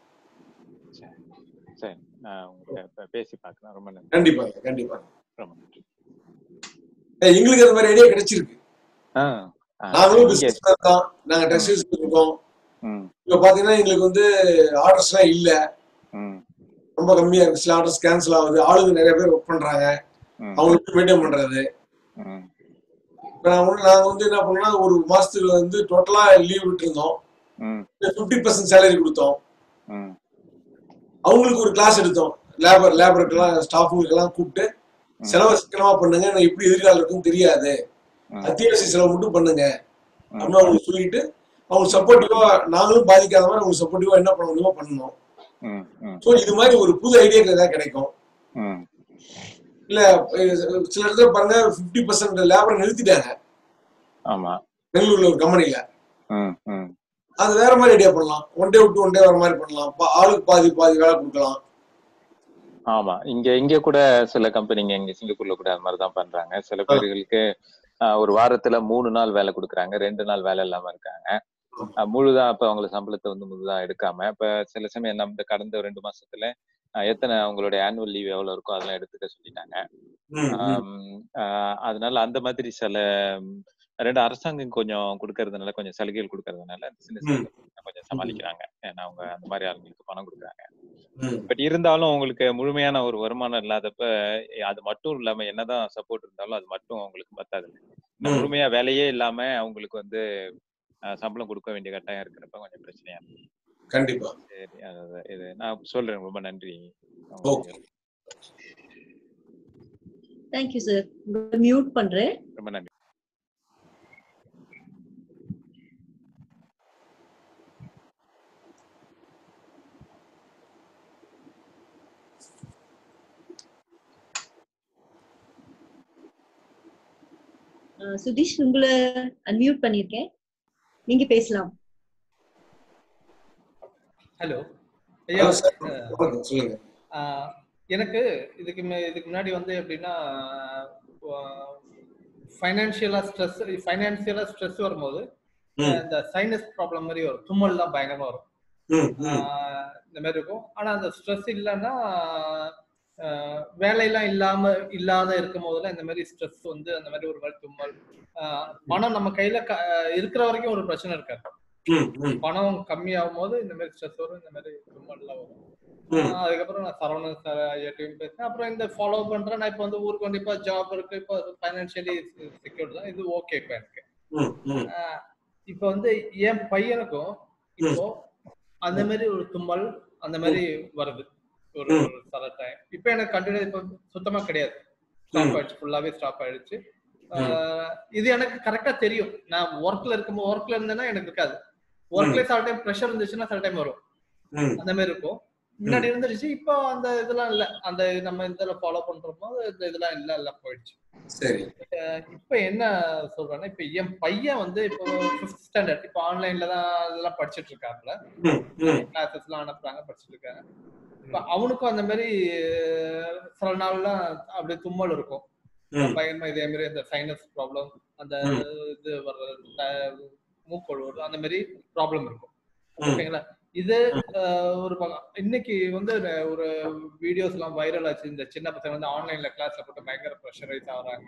பேசி பார்க்கலாம். ரொம்ப நன்றி. கண்டிப்பா கண்டிப்பா. எங்களுக்கு அந்த மாதிரி ஐடியா கிடைச்சிருக்கு. நாங்களும் பிசினஸ் தான், நாங்க டெக்ஸ்டைல்ஸ் இருக்கோம். இப்ப பாத்தீங்கன்னா எங்களுக்கு வந்து ஆர்டர்ஸ் எல்லாம் இல்ல, ரொம்ப கம்மியா இருக்கு. சில ஆர்டர்ஸ் கேன்சல் ஆகுது, ஆளுங்க நிறைய பேர் ஒர்க் பண்றாங்க, அவங்களுக்கு மெயின்டைன் பண்றது. நாங்க வந்து என்ன பண்ணோம்னா, ஒரு மாசத்துக்கு வந்து டோட்டலா லீவ் விட்டு இருந்தோம், 50% சேலரி கொடுத்தோம். அவங்களுக்கு ஒரு கிளாஸ் எடுத்தோம், லேபருக்கெல்லாம் ஸ்டாஃபுங்களுக்கு எல்லாம் கூப்பிட்டு செலவு சிக்கனமா பண்ணுங்க, எப்படி எதிர்காலம் இருக்குன்னு தெரியாது, அத்தியாவசிய செலவு மட்டும் பண்ணுங்க அப்படின்னு அவங்களுக்கு சொல்லிட்டு அவங்களுக்கு சப்போர்ட்டிவா, நாங்களும் பாதிக்காத மாதிரி அவங்களுக்கு சப்போர்ட்டிவா என்ன பண்ண முடியுமோ பண்ணணும். சோ இது மாதிரி ஒரு புது ஐடியாக்கள் ஏதாவது கிடைக்கும். இல்ல சில இடத்துல பாருங்க 50% லேபரை நிறுத்திட்டாங்க பெங்களூர்ல ஒரு கம்பெனில. அது வேற மாதிரி ஐடியா பண்ணலாம், ஒன் டே விட்டு ஒன் டே வர மாதிரி பண்ணலாம், ஆளுக்கு பாதி வேலை கொடுக்கலாம். ஆமா, இங்க கூட சில கம்பெனிங்க இங்க சிங்கப்பூர்ல கூட அது மாதிரிதான் பண்றாங்க. சில பேர்களுக்கு ஒரு வாரத்துல 3 நாள் வேலை கொடுக்குறாங்க, 2 நாள் வேலை இல்லாம இருக்காங்க. முழுதா அப்ப அவங்கள சம்பளத்தை வந்து முழுதா எடுக்காம, இப்ப சில சமயம் நம்ம கடந்த 2 மாசத்துல எத்தனை அவங்களுடைய ஆனுவல் லீவ் எவ்வளவு இருக்கோ அதெல்லாம் எடுத்துக்க சொல்லிட்டாங்க. அதனால அந்த மாதிரி சில 2 அரசாங்கம் கொஞ்சம் கொடுக்கறதுனால, கொஞ்சம் சலுகைகள் கொடுக்கறதுனால சின்ன கொஞ்சம் சமாளிக்கிறாங்க. ஏன்னா அவங்க அந்த மாதிரி ஆளுங்களுக்கு பணம் கொடுக்குறாங்க. பட் இருந்தாலும் அவங்களுக்கு முழுமையான ஒரு வருமானம் இல்லாதப்ப அது மட்டும் இல்லாம என்னதான் சப்போர்ட் இருந்தாலும் அது மட்டும் அவங்களுக்கு பத்தாது. முழுமையா வேலையே இல்லாம அவங்களுக்கு வந்து சம்பளம் கொடுக்க வேண்டிய கட்டாயம் இருக்கிறப்ப கொஞ்சம் பிரச்சனையா இருக்கு. கண்டிப்பா. சரி, இது நான் சொல்றேன். ரொம்ப நன்றி. Thank you sir. மியூட் பண்றேன். ரொம்ப நன்றி. சுதீஷ், உங்களை அன்மியூட் பண்ணிருக்கேன், நீங்க பேசலாம். ஹலோ ஐயா, எனக்கு இதுக்கு முன்னாடி வந்து எப்படின்னா ஃபைனான்சியலா ஸ்ட்ரெஸ் வரும்போது இந்த சைனஸ் ப்ராப்ளம் மாதிரி வரும், தும்மல் தான் பயங்கரமா வரும், இந்த மாதிரி இருக்கும். ஆனா அந்த ஸ்ட்ரெஸ் இல்லைன்னா வேலையெல்லாம் இல்லாத இருக்கும் போதுல இந்த மாதிரி ஸ்ட்ரெஸ் வந்து அந்த மாதிரி ஒரு மாதிரி தும்மல், பணம் நம்ம கையில இருக்கிற வரைக்கும் ஒரு பிரச்சனை இருக்காது, பணம் கம்மியாகும் போது இந்த மாதிரி ஸ்ட்ரெஸ் வரும், இந்த மாதிரி தும்மல் எல்லாம் வரும். அதுக்கப்புறம் நான் சரவணன் சார் ஐயாட்டையும் பேசினேன். அப்புறம் இந்த ஃபாலோ பண்றேன். நான் இப்போ வந்து ஊருக்கு வந்து இப்போ ஜாப் இருக்கு, இப்போ ஃபைனான்சியலி செக்யூர்ட் தான், இது ஓகே இப்போ எனக்கு. இப்போ வந்து என் பையனுக்கும் இப்போ அந்த மாதிரி ஒரு தும்மல் அந்த மாதிரி வருது ஒரு சில டைம். இப்போ எனக்கு கண்டினியூ இப்போ சுத்தமா கிடையாது, ஸ்டாப் ஆயிடுச்சு, ஃபுல்லாவே ஸ்டாப் ஆயிடுச்சு. இது எனக்கு கரெக்டா தெரியும். நான் ஒர்க்ல இருக்கும்போது ஒர்க்ல இருந்தேன்னா எனக்கு இருக்காது. ஒர்க்ல சில டைம் ப்ரெஷர் இருந்துச்சுன்னா சில டைம் வரும், அந்த மாதிரி இருக்கும். முன்னாடி இருந்துருச்சு, இப்போ அந்த இதெல்லாம் இல்ல. அந்த நம்ம இதெல்லாம் ஃபாலோ பண்றோமோ இந்த இதெல்லாம் இல்ல, எல்லாம் போயிடுச்சு. சரி. இப்ப என்ன சொல்றேன்னா, இப்ப என் பையன் வந்து இப்போ 5th ஸ்டாண்டர்ட், இப்போ ஆன்லைன்ல தான் இதெல்லாம் படிச்சுட்டு இருக்காப்ல, கிளாஸஸ் எல்லாம் அனுப்புறாங்க, படிச்சுட்டு இருக்காங்க. இப்ப அவனுக்கும் அந்த மாதிரி சில நாள்லாம் அப்படி தும்மல் இருக்கும், பயங்கரமா இதே மாதிரி இந்த சைனஸ் ப்ராப்ளம், அந்த இது வர்றது, மூக்கொழுவது, அந்த மாதிரி ப்ராப்ளம் இருக்கும். ஓகேங்களா? இது ஒரு இன்னைக்கு வந்து ஒரு வீடியோஸ் எல்லாம் வைரல் ஆச்சு. இந்த சின்ன பசங்க வந்து ஆன்லைன்ல கிளாஸ்ல போட்டு பயங்கர ப்ரெஷரைஸ் ஆகுறாங்க.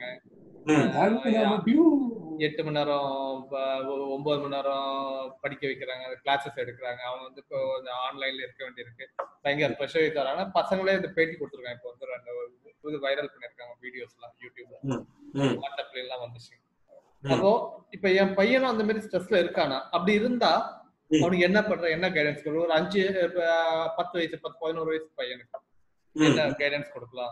8 மணி நேரம் 9 மணி நேரம் படிக்க வைக்கிறாங்க, கிளாஸஸ் எடுக்கிறாங்க. அவங்க வந்து இப்போ ஆன்லைன்ல இருக்க வேண்டியிருக்கு, பயங்கர ப்ரெஷரைஸ் ஆகிறாங்க. பசங்களே இந்த பேட்டி கொடுத்துருக்காங்க. இப்போ வந்து வைரல் பண்ணிருக்காங்க வீடியோஸ் எல்லாம் யூடியூப்ல, வாட்ஸ்அப்ல எல்லாம் வந்துச்சு. அப்போ இப்ப என் பையனும் அந்த மாதிரி ஸ்ட்ரெஸ்ல இருக்கானா? அப்படி இருந்தா அவனுக்கு என்ன பண்ற, என்ன கைடன்ஸ் கொடுக்கும்? ஒரு 10 வயசு 11 வயசு பையனுக்கு என்ன கைடன்ஸ் கொடுக்கலாம்?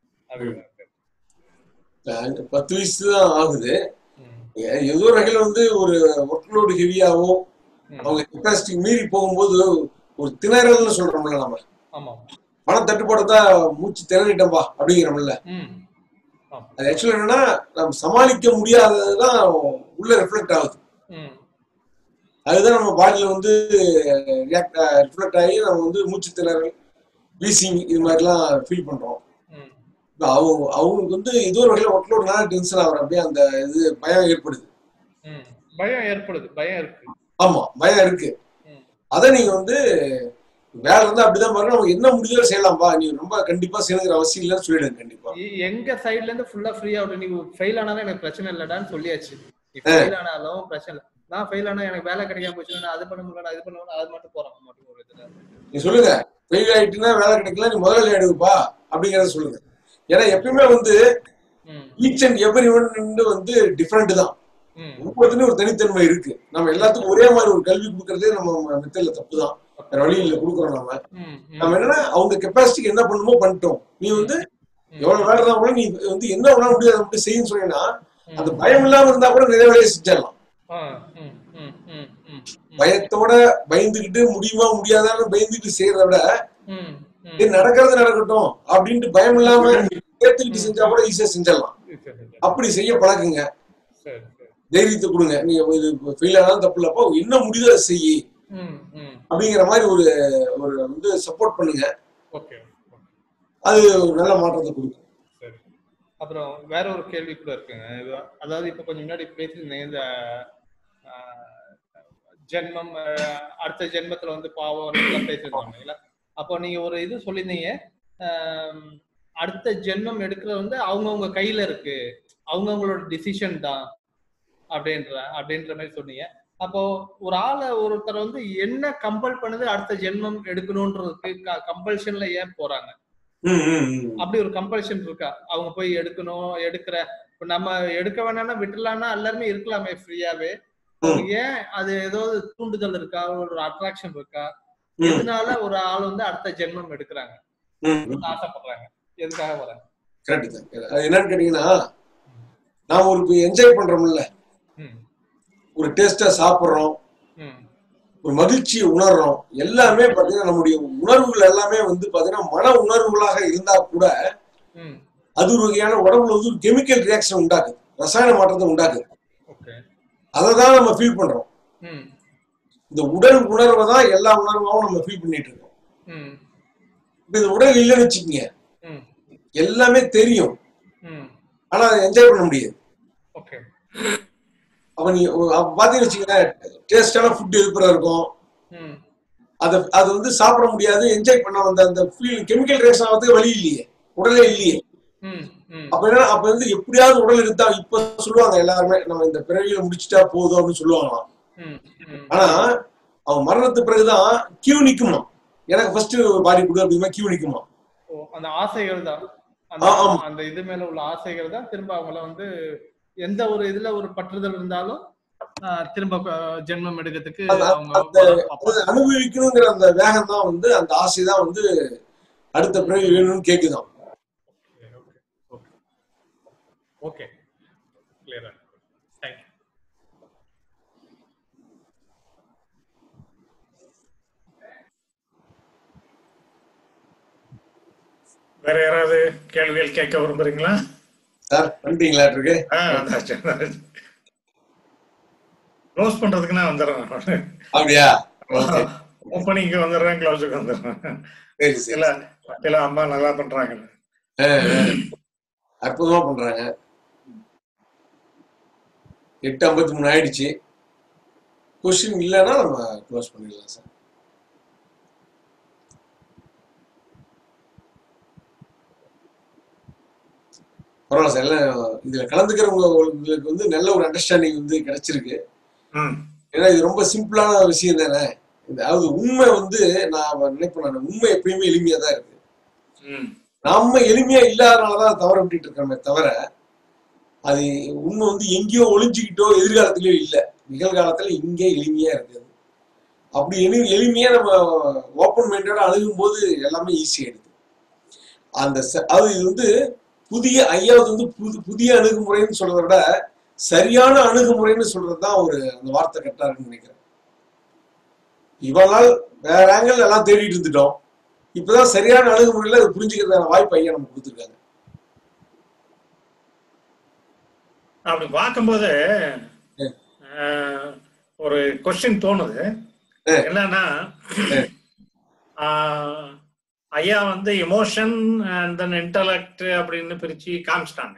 10 வயசு தான் ஆகுது. ஏதோ வகையில வந்து ஒரு ஒர்க்லோடு ஹெவியாவோ அவங்க கெப்பாசிட்டி மீறி போகும்போது ஒரு திணறல்னு சொல்றோம்ல, நம்ம பணம் தட்டுப்பாடு தான் மூச்சு திணறிட்டம்பா அப்படிங்கிறோம்ல. அது ஆக்சுவலா என்னன்னா நம்ம சமாளிக்க முடியாததுதான் உள்ள ரிஃப்ளெக்ட் ஆகுது. அதுதான் நம்ம பாடியில வந்து ரிஃப்ளெக்ட் ஆகி நம்ம வந்து மூச்சு திணறல், வீசிங், இது மாதிரிலாம் ஃபீல் பண்றோம். அவங்களுக்கு வந்து ஏதோ ஒரு வகையில ஒர்க்லோடுனால டென்ஷன் ஆகுற, அப்படியே அந்த இது பயம் ஏற்படுது. பயம் இருக்கு. ஆமா, பயம் இருக்கு. அத நீங்க வந்து வேலை இருந்தா அப்படிதான் பாருங்க, அவங்க என்ன முடிஞ்சோ செய்யலாம்பா, நீங்க ரொம்ப கண்டிப்பா செய்யணுங்கிற அவசியம் இல்லைன்னு சொல்லிடுங்க. கண்டிப்பா எங்க சைட்ல இருந்து ஃபுல்லா ஃப்ரீ ஆகும். நீங்க ஃபெயில் ஆனாலும் எனக்கு பிரச்சனை இல்லடான்னு சொல்லியாச்சு. ஃபெயில் ஆனாலும் பிரச்சனை இல்லை. நான் ஃபெயில் ஆனா எனக்கு வேலை கிடைக்காம போச்சு, நான் அது பண்ண முடியல, இது பண்ண முடியல, அது மட்டும் போறேன் மட்டும் ஒரு இதுல. நீ சொல்லுங்க, ஃபெயில் ஆயிட்டுன்னா வேலை கிடைக்கல, நீ முதல்ல எடுப்பா அப்படிங்கறத சொல்லுங்க. ஏன்னா எப்பயுமே வந்து ஈச் அண்ட் எவ்ரி ஒன் வந்து டிஃபரெண்ட் தான். ஒவ்வொருத்தரும் ஒரு தனித்தன்மை இருக்கு. நம்ம எல்லாத்துக்கும் ஒரே மாதிரி ஒரு கல்வி கொடுக்கறதே நம்ம மெத்தட்ல தப்பு தான், வேற வழியில கொடுக்குறோம். நம்ம என்னன்னா அவங்க கெப்பாசிட்டிக்கு என்ன பண்ணுமோ பண்ணிட்டோம். நீ வந்து எவ்வளவு வேலை இருந்தா கூட நீ வந்து என்ன பண்ண முடியாது அப்படி செய்யுன்னு சொன்னீங்கன்னா அந்த பயம் இல்லாம இருந்தா கூட நிறைய வேலையை செஞ்சிடலாம். பயத்தோட பயந்துகிட்டு முடியுமா முடியாதான்னு பயந்துட்டு செய்யறத விட நடக்கிறது நடக்கட்டும் அப்படின்ட்டு பயம் இல்லாம ஏத்துக்கிட்டு செஞ்சா கூட ஈஸியா செஞ்சிடலாம். அப்படி செய்ய பழக்குங்க, தைரியத்தை கொடுங்க. நீங்க இது ஃபெயில் ஆனாலும் தப்பு இல்லப்பா, என்ன முடியுதோ அதை செய்யி அப்படிங்கிற மாதிரி ஒரு வந்து சப்போர்ட் பண்ணுங்க. அது நல்ல மாற்றத்தை கொடுக்கும். அப்புறம் வேற ஒரு கேள்வி கூட இருக்குங்க. அதாவது இப்ப கொஞ்சம் முன்னாடி பேசியிருந்தீங்க, இந்த ஜென்மம், அடுத்த ஜென்மத்துல வந்து பாவம் பேசியிருந்தாங்க. அப்போ நீங்க ஒரு இது சொல்லியிருந்தீங்க, அடுத்த ஜென்மம் எடுக்கிறது வந்து அவங்கவுங்க கையில இருக்கு, அவங்கவுங்களோட டிசிஷன் தான் அப்படின்ற மாதிரி சொன்னீங்க. அப்போ ஒரு ஆளை ஒருத்தர் வந்து என்ன கம்பல் பண்ணுது அடுத்த ஜென்மம் எடுக்கணும்ன்றதுக்கு? கம்பல்ஷன்ல ஏன் போறாங்க? அப்படி ஒரு கம்பல்ஷன் இருக்கா? அவங்க போய் எடுக்கிற இப்ப நம்ம எடுக்க வேணாம்னா விட்டுலாம்னா எல்லாருமே இருக்கலாமே ஃப்ரீயாவே. ஏன் அது ஏதாவது தூண்டுதல் இருக்கா, ஒரு அட்ராக்ஷன் இருக்கா? எதனால ஒரு ஆள் வந்து அடுத்த ஜென்மம் எடுக்கிறாங்க, ஆசைப்படுறாங்க, எதுக்காக வராங்க? கரெக்ட் தான். அது என்னன்னு கேட்டீங்கன்னா, நாம ஒரு என்ஜாய் பண்றோம்ல, ஒரு டேஸ்டா சாப்பிடுறோம், ஒரு மகிழ்ச்சியை உணர்றோம், எல்லாமே பாத்தீங்கன்னா நம்முடைய உணர்வுகள் எல்லாமே வந்து பாத்தீங்கன்னா மன உணர்வுகளாக இருந்தா கூட அது ஒரு வகையான உடம்புல வந்து ஒரு கெமிக்கல் ரியாக்ஷன் உண்டாக்குது, ரசாயன மாற்றத்தை உண்டாக்குது. அததான் நம்ம ஃபீல் பண்றோம். இந்த உடல் உணர்வை தான் எல்லா உணர்வாகவும் நம்ம ஃபீல் பண்ணிட்டு இருக்கோம். இப்ப இந்த உடல் இல்லைன்னு வச்சுக்கோங்க, எல்லாமே தெரியும், ஆனா அதை என்ஜாய் பண்ண முடியாது. அப்ப நீ பாத்தீங்கன்னு வச்சுக்கோங்க, டேஸ்டான ஃபுட் எதிர்ப்புற இருக்கும், அது வந்து சாப்பிட முடியாது, என்ஜாய் பண்ண வந்த அந்த ஃபீல் கெமிக்கல் ரியாக்ஷன் ஆகிறதுக்கு வழி இல்லையே, உடலே இல்லையே. அப்ப என்ன, அப்ப வந்து எப்படியாவது உடல் இருந்தா, இப்ப சொல்லுவாங்க எல்லாருமே நம்ம இந்த பிறவியில முடிச்சுட்டா போதும் அப்படின்னு சொல்லுவாங்களாம். ஆனா அவன் மரணத்துக்கு பிறகுதான் கியூ நிக்குமா, எனக்கு ஃபர்ஸ்ட் ஒரு பாடி கொடு அப்படிமா கியூ நிக்குமா. அந்த ஆசைகள் தான், அந்த இது மேல உள்ள ஆசைகள் தான் திரும்ப அவங்கள வந்து எந்த ஒரு இதுல ஒரு பற்றுதல் இருந்தாலும் திரும்ப ஜென்மம் எடுக்கிறதுக்கு அவங்க அனுபவிக்கணுங்கிற அந்த வேகம் தான் வந்து, அந்த ஆசை தான் வந்து அடுத்த பிறகு வேணும்னு கேக்குதான். ஓகே, கிளியரா. Thank you. வேற யாராவது கேள்விகள் கேட்க விரும்புறீங்களா சார்? பண்றீங்களா இருக்கு? க்ளோஸ் பண்றதுக்கு நான் வந்துடுறேன். அப்படியா? ஓப்பனிங்க்கு வந்துடுறேன், க்ளோஸுக்கு வந்துடுறேன். இல்ல அம்மா நல்லா பண்றாங்க, அற்புதமா பண்றாங்க. 8:53 ஆயிடுச்சு. கொஸ்டின் இல்லைன்னா நம்ம க்ளோஸ் பண்ணிடலாம் சார். பரவாயில்ல சார். எல்லாம் இதுல கலந்துக்கிறவங்களுக்கு வந்து நல்ல ஒரு அண்டர்ஸ்டாண்டிங் வந்து கிடைச்சிருக்கு. ஏன்னா இது ரொம்ப சிம்பிளான விஷயம் தானே. அதாவது உண்மை வந்து நான் நினைப்பேன், உண்மை எப்பயுமே எளிமையா தான் இருக்கு. நம்ம எளிமையா இல்லாதனாலதான் தவற விட்டுட்டு இருக்கோமே தவிர, அது உண்மை வந்து எங்கேயோ ஒளிஞ்சுக்கிட்டோ எதிர்காலத்திலயோ இல்லை, நிகழ்காலத்துல இங்கே எளிமையா இருக்குது. அப்படி எளிமையா நம்ம ஓப்பன் மைண்டோட அணுகும் போது எல்லாமே ஈஸியாயிடுது. அது இது வந்து புதிய ஐயாவது வந்து புதிய அணுகுமுறைன்னு சொல்றதை விட சரியான அணுகுமுறைன்னு சொல்றதுதான் ஒரு அந்த வார்த்தை கரெக்டா இருக்குன்னு நினைக்கிறேன். இவ்வளவு நாள் வேற ஆங்கிள் எல்லாம் தேடிட்டு இருந்துட்டோம். இப்பதான் சரியான அணுகுமுறையில அது புரிஞ்சுக்கிறதான வாய்ப்பு ஐயா நமக்கு கொடுத்துருக்காங்க. அப்படி பார்க்கும்போது ஒரு கொஸ்டின் தோணுது. என்னன்னா, ஐயா வந்து எமோஷன் அண்ட் தென் இன்டலெக்ட் அப்படின்னு பிரிச்சு காமிச்சிட்டாங்க.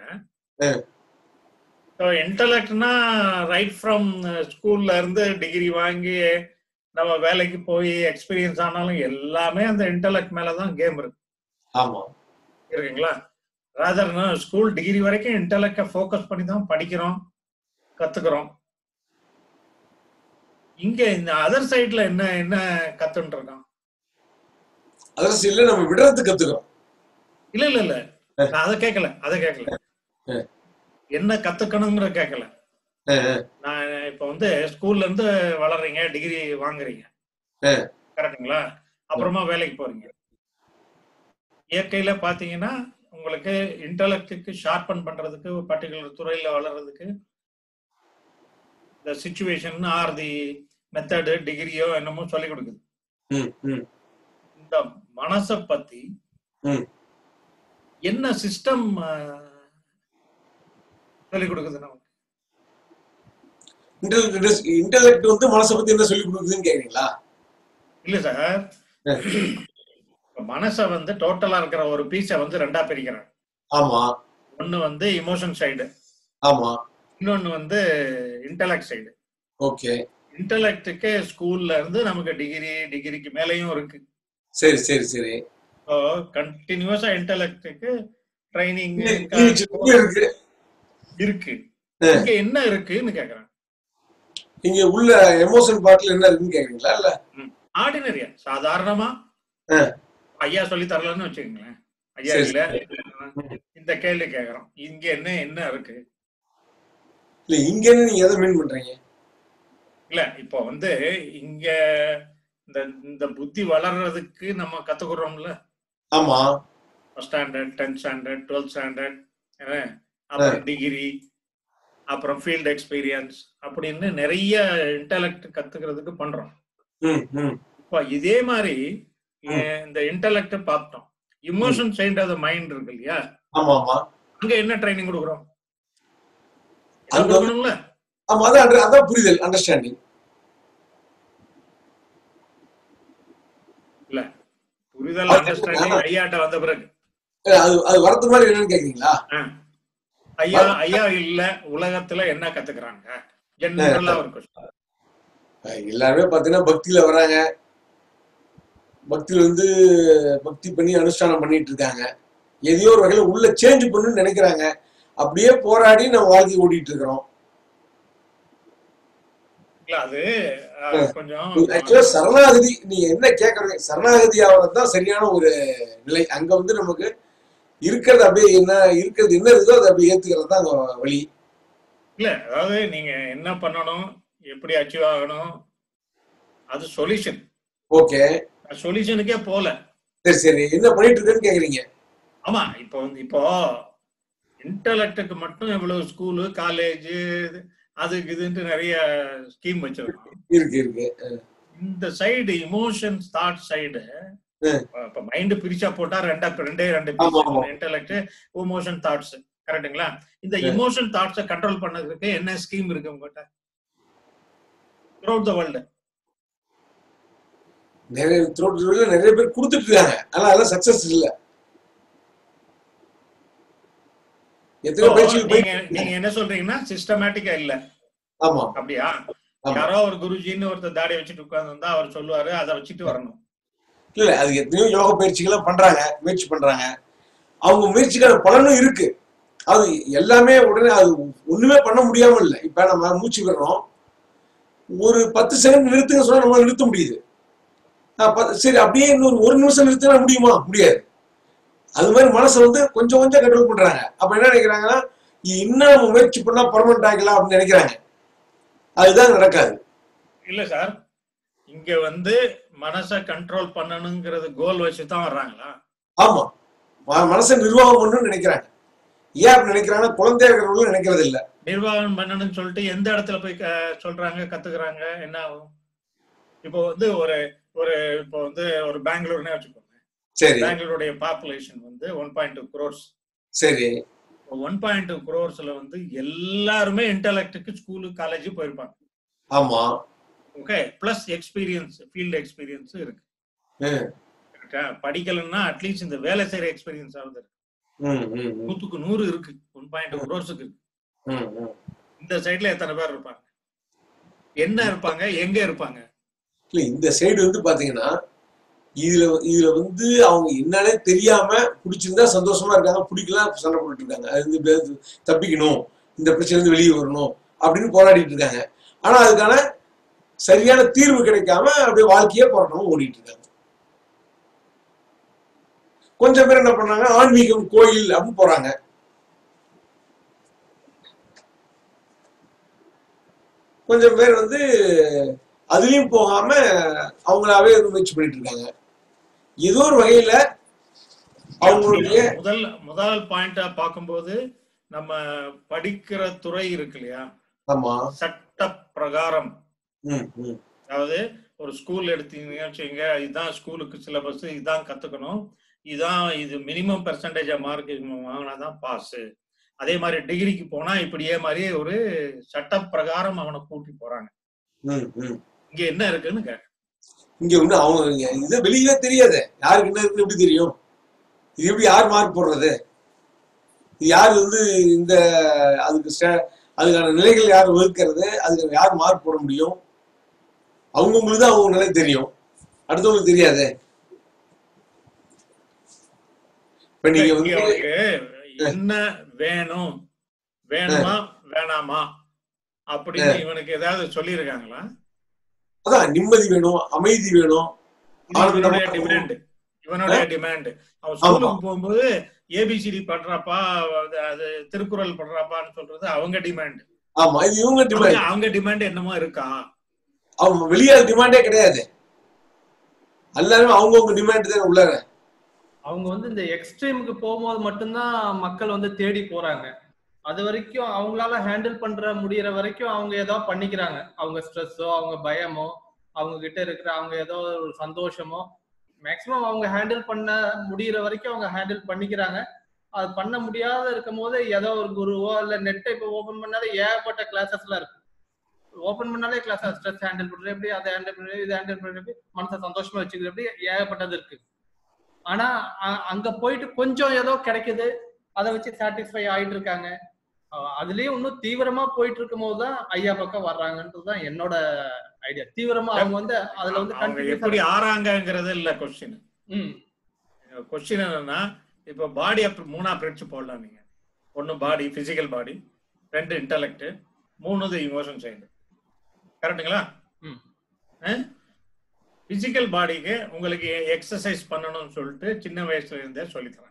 இன்டலெக்ட்னா ரைட் ஃப்ரம் ஸ்கூல்ல இருந்து டிகிரி வாங்கி நம்ம வேலைக்கு போய் எக்ஸ்பீரியன்ஸ் ஆனாலும் எல்லாமே அந்த இன்டலெக்ட் மேலதான் கேம் இருக்கு. ஆமா, இருக்குங்களா? ராதர் ஸ்கூல் டிகிரி வரைக்கும் இன்டலெக்ட ஃபோக்கஸ் பண்ணி தான் படிக்கிறோம், கத்துக்கிறோம். இங்க இந்த அதர் சைட்ல என்ன என்ன கத்துட்டு இருக்கோம்? அதர் சைட்ல நம்ம விடுறது கத்துக்கிறோம். இல்ல இல்ல இல்ல, நான் அதை கேட்கல. என்ன கத்துக்கணுங்கிற கேட்கல. நான் இப்ப வந்து ஸ்கூல்ல இருந்து வளர்றீங்க, டிகிரி வாங்குறீங்க, கரெக்டுங்களா? அப்புறமா வேலைக்கு போறீங்க. இயற்கையில பாத்தீங்கன்னா உங்களுக்கு இன்டலெக்டுக்கு ஷார்பன் பண்றதுக்கு, ஒரு பர்டிகுலர் துறையில வளர்றதுக்கு இந்த சிச்சுவேஷன் ஆர் தி மெத்தடு டிகிரியோ என்னமோ சொல்லி கொடுக்குது. இந்த மனசை பத்தி என்ன சிஸ்டம் சொல்லி கொடுக்குது நமக்கு? இன்டெலெக்ட் வந்து மனசை பத்தி என்ன சொல்லி கொடுக்குதுன்னு கேக்குறீங்களா? இல்ல சார், மனசை வந்து டோட்டலா இருக்கிற ஒரு பீஸை வந்து ரெண்டா பிரிக்கிறாங்க. ஆமா. ஒன்னு வந்து இமோஷன் சைடு, ஆமா. இன்னொன்னு வந்து இன்டெலெக்ட் சைடு. ஓகே. இன்டெலெக்டுக்கு ஸ்கூல்ல இருந்து நமக்கு டிகிரிக்கு மேலேயும் இருக்கு. சரி சரி சரி. கண்டினியூஸா இன்டெலெக்டுக்கு ட்ரைனிங் இருக்கு. இங்க என்ன இருக்குன்னு கேக்குறேன். இங்க உள்ள எமோஷன் பார்ட்ல என்ன இருக்குன்னு கேக்குறீங்களா? இல்ல ஆர்டினரியா சாதாரணமா ஐயா சொல்லி தரலன்னு வச்சுக்கோங்களேன். ஐயா இல்ல, இந்த கேள்வி கேக்குறோம், இங்க என்ன என்ன இருக்கு? இல்ல இங்க நீங்க எதை மீன் பண்றீங்க? இல்ல இப்போ வந்து இங்க இந்த புத்தி வளர்றதுக்கு நம்ம கத்துக்கிறோம்ல. ஆமா. First standard, 10th standard, 12th standard, அப்புறம் டிகிரி, அப்புறம் ஃபீல்ட் எக்ஸ்பீரியன்ஸ் அப்படின்னு நிறைய இன்டெலெக்ட் கத்துக்கிறதுக்கு பண்றோம். இப்போ இதே மாதிரி இந்த இன்டெலெக்ட் பார்த்தோம். Emotion side of the mind இருக்கு இல்லையா? ஆமா ஆமா. அங்க என்ன ட்ரைனிங் கொடுக்குறோம்? கொடுக்கணும்ல. ஆமா, அதான் புரிதல், அண்டர்ஸ்டாண்டிங். இல்ல புரிதல் அண்டர்ஸ்டாண்டிங் ஐயாட்ட வந்த பிறகு அது வரது மாதிரி என்னன்னு கேக்குறீங்களா? ஐயா இல்ல உலகத்துல என்ன கத்துக்கிறாங்க ஜெனரலா ஒரு क्वेश्चन. எல்லாருமே பாத்தீங்கன்னா பக்தியில வராங்க, பக்தியில வந்து பக்தி பண்ணி அனுஷ்டானம் பண்ணிட்டு இருக்காங்க. எதையோ ஒரு வகையில உள்ள சேஞ்ச் பண்ணுன்னு நினைக்கிறாங்க. அப்படியே போராடி நம்ம வாழ்க்கை ஓடிட்டு இருக்கிறோம். இல்ல அது கொஞ்சம் ஆக்சுவலா சரணாகதி நீங்க என்ன கேக்குறீங்க, சரணாகதி ஆவதுதான் சரியான ஒரு நிலை. அங்க வந்து நமக்கு இருக்கிறது அப்படியே என்ன இருக்கிறது என்ன இருக்கோ அதை அப்படியே ஏத்துக்கிறது தான் அங்க வழி. இல்ல அதாவது நீங்க என்ன பண்ணணும், எப்படி அச்சீவ் ஆகணும், அது சொல்யூஷன். ஓகே, சொல்யூஷனுக்கே போல. சரி சரி, என்ன பண்ணிட்டு இருக்குன்னு கேக்குறீங்க. ஆமா, இப்போ இன்டலெக்டுக்கு மட்டும் எவ்வளவு ஸ்கூலு காலேஜ் அதுக்கு இதுன்ட்டு நிறைய ஸ்கீம் வச்சிருக்கோம். இருக்கு இருக்கு. இந்த சைடு இமோஷன் தாட் சைடு இப்ப மைண்ட் பிரிச்சா போட்டா ரெண்டே இன்டலெக்ட் இமோஷன் தாட்ஸ், கரெக்டுங்களா? இந்த இமோஷன் தாட்ஸை கண்ட்ரோல் பண்ணதுக்கு என்ன ஸ்கீம் இருக்கு உங்ககிட்ட த்ரூஅவுட் தி வேர்ல்ட்? நிறைய பேர் கொடுத்துட்டு இருக்காங்க, ஆனா அதெல்லாம் சக்சஸ் இல்ல. நீங்க என்ன சொல்றீங்கன்னா சிஸ்டமேட்டிக்கா இல்ல. ஆமா, அப்படியா? யாரோ ஒரு குருஜின்னு ஒருத்தர் தாடி வச்சுட்டு உட்கார்ந்து வந்தா அவர் சொல்லுவாரு, அதை வச்சுட்டு வரணும். இல்ல, அது எத்தனையோ யோக பயிற்சிகளும் பண்றாங்க, முயற்சி பண்றாங்க. அவங்க முயற்சிக்கான பலனும் இருக்கு. அது எல்லாமே உடனே அது ஒண்ணுமே பண்ண முடியாம இல்ல. இப்ப நம்ம மூச்சு விடுறோம், ஒரு 10 செகண்ட் நிறுத்துங்க சொன்னா நம்ம நிறுத்த முடியுது. சரி, அப்படியே இன்னொரு 1 நிமிஷம் நிறுத்தினா முடியுமா? முடியாது. அது மாதிரி மனசை வந்து கொஞ்சம் கொஞ்சம் கண்ட்ரோல் பண்றாங்க. அப்ப என்ன நினைக்கிறாங்கன்னா, இன்னும் முயற்சி பண்ணா பர்மனன்ட் ஆகலாம் அப்படின்னு நினைக்கிறாங்க. அதுதான் நடக்காது. இல்ல சார், இங்க வந்து மனசை கண்ட்ரோல் பண்ணணுங்கிறது கோல் வச்சுதான் வர்றாங்களா? ஆமா, மனசை நிர்வாகம் பண்ணணும்னு நினைக்கிறாங்க. ஏன் அப்படி நினைக்கிறாங்கன்னா, குழந்தையா இருக்கிறவங்களும் நினைக்கிறது இல்ல. நிர்வாகம் பண்ணணும்னு சொல்லிட்டு எந்த இடத்துல போய் சொல்றாங்க, கத்துக்கிறாங்க? என்ன ஆகும்? இப்போ வந்து இப்போ வந்து ஒரு பெங்களூர்னே வச்சுக்கோங்க. சரி, பெங்களூருடைய பாப்புலேஷன் வந்து 1.2 crores. சரி, 1.2 crores வந்து எல்லாருமே இன்டலெக்டுக்கு ஸ்கூலு காலேஜ் போயிருப்பாங்க. ஆமா, okay, plus experience, field experience இருக்கு. படிக்கலன்னா அட்லீஸ்ட் இந்த வேலை செய்யற எக்ஸ்பீரியன்ஸ் ஆகுது. 100க்கு 100 இருக்கு, 1.2 crores-க்கு இருக்கு. இந்த சைட்ல எத்தனை பேர் இருப்பாங்க, என்ன இருப்பாங்க, எங்க இருப்பாங்க? இல்ல, இந்த சைடு வந்து பாத்தீங்கன்னா இதுல வந்து அவங்க என்னன்னே தெரியாம பிடிச்சிருந்தா சந்தோஷமா இருக்காங்க, பிடிக்கலாம் சண்டை போட்டுட்டு இருக்காங்க. அது தப்பிக்கணும், இந்த பிரச்சனை இருந்து வெளியே வரணும் அப்படின்னு போராடிட்டு இருக்காங்க. ஆனா அதுக்கான சரியான தீர்வு கிடைக்காம அப்படியே வாழ்க்கையே போராட்டமும் ஓடிட்டு இருக்காங்க. கொஞ்சம் பேர் என்ன பண்றாங்க, ஆன்மீகம் கோயில் அப்படின்னு போறாங்க. கொஞ்சம் பேர் வந்து அதுலயும் போகாம அவங்களாவே முயற்சி பண்ணிட்டு இருக்காங்க. ஏதோ ஒரு வகையில அவங்களுடைய முதல் பாயிண்டா பார்க்கும்போது நம்ம படிக்கிற துறை இருக்கு இல்லையா? ஆமா, சட்ட பிரகாரம். அதாவது ஒரு ஸ்கூல் எடுத்தீங்கன்னு வச்சுங்க, இதுதான் ஸ்கூலுக்கு சிலபஸ், இதுதான் கத்துக்கணும், இது மினிமம் பெர்சன்டேஜ் மார்க் வாங்கினாதான் பாஸ். அதே மாதிரி டிகிரிக்கு போனா இப்படியே மாதிரி ஒரு சட்ட பிரகாரம் அவனை கூட்டி போறாங்க. இங்க என்ன இருக்குன்னு கேட்க, இங்க ஒண்ணு அவங்க இது வெளியே தெரியாது, யாருக்கு என்ன இருக்குன்னு எப்படி தெரியும்? இது எப்படி யார் மார்க் போடுறது? இது யாரு வந்து இந்த அதுக்கான நிலைகள் யார் வகுக்கிறது? அதுக்கு யார் மார்க் போட முடியும்? அவங்களுக்கு தான் அவங்க நிலை தெரியும், அடுத்தவங்களுக்கு தெரியாது. இப்ப நீங்க வந்து என்ன வேணும், வேணுமா வேணாமா அப்படின்னு இவனுக்கு ஏதாவது சொல்லியிருக்காங்களா? அதான் நிம்மதி வேணும், அமைதி வேணும், இவனுடைய டிமாண்ட். அவன் ஸ்கூலுக்கு போகும்போது ஏபிசிடி பண்றாப்பா, அது திருக்குறள் பண்றாப்பான்னு சொல்றது அவங்க டிமாண்ட். ஆமா, இது இவங்க டிமாண்ட். அவங்க டிமாண்ட் என்னமோ இருக்கா? அவங்க வெளியே டிமாண்டே கிடையாது, எல்லாரும் அவங்கவுங்க டிமாண்ட் தான் உள்ளார. அவங்க வந்து இந்த எக்ஸ்ட்ரீமுக்கு போகும்போது மட்டும்தான் மக்கள் வந்து தேடி போறாங்க. அது வரைக்கும் அவங்களால ஹேண்டில் பண்ற முடியற வரைக்கும் அவங்க ஏதோ பண்ணிக்கிறாங்க. அவங்க ஸ்ட்ரெஸ்ஸோ, அவங்க பயமோ, அவங்க கிட்ட இருக்கிற அவங்க ஏதோ ஒரு சந்தோஷமோ மேக்சிமம் அவங்க ஹேண்டில் பண்ண முடியற வரைக்கும் அவங்க ஹேண்டில் பண்ணிக்கிறாங்க. அது பண்ண முடியாத இருக்கும் போது ஏதோ ஒரு குருவோ இல்ல நெட்டை இப்போ ஓபன் பண்ணாலே ஏகப்பட்ட கிளாஸஸ்லாம் இருக்கு. ஓபன் பண்ணாலே கிளாஸ், ஸ்ட்ரெஸ் ஹேண்டில் பண்றது எப்படி, அதை ஹேண்டில் பண்றது, இது ஹேண்டில் பண்றது எப்படி, மனசை சந்தோஷமா வச்சுக்கிறது எப்படி, ஏகப்பட்டது இருக்கு. ஆனா அங்க போயிட்டு கொஞ்சம் ஏதோ கிடைக்குது, அதை வச்சு சாட்டிஸ்ஃபை ஆயிட்டு இருக்காங்க. அதுலயும் இன்னும் தீவிரமா போயிட்டு இருக்கும் போதுதான் ஐயா பக்கம் வர்றாங்கன்றதுதான் என்னோட ஐடியா. தீவிரமா அவங்க வந்து அதுல வந்து எப்படி ஆறாங்கிறது இல்ல கொஸ்டின். கொஸ்டின் என்னன்னா, இப்ப பாடி 3 பிரிச்சு போடலாம் நீங்க. 1 body, physical body, 2 intellect, 3 emotion side. கரெக்டுங்களா? பிசிக்கல் பாடிக்கு உங்களுக்கு எக்ஸசைஸ் பண்ணணும்னு சொல்லிட்டு சின்ன வயசுல இருந்தே சொல்லித்தரேன்.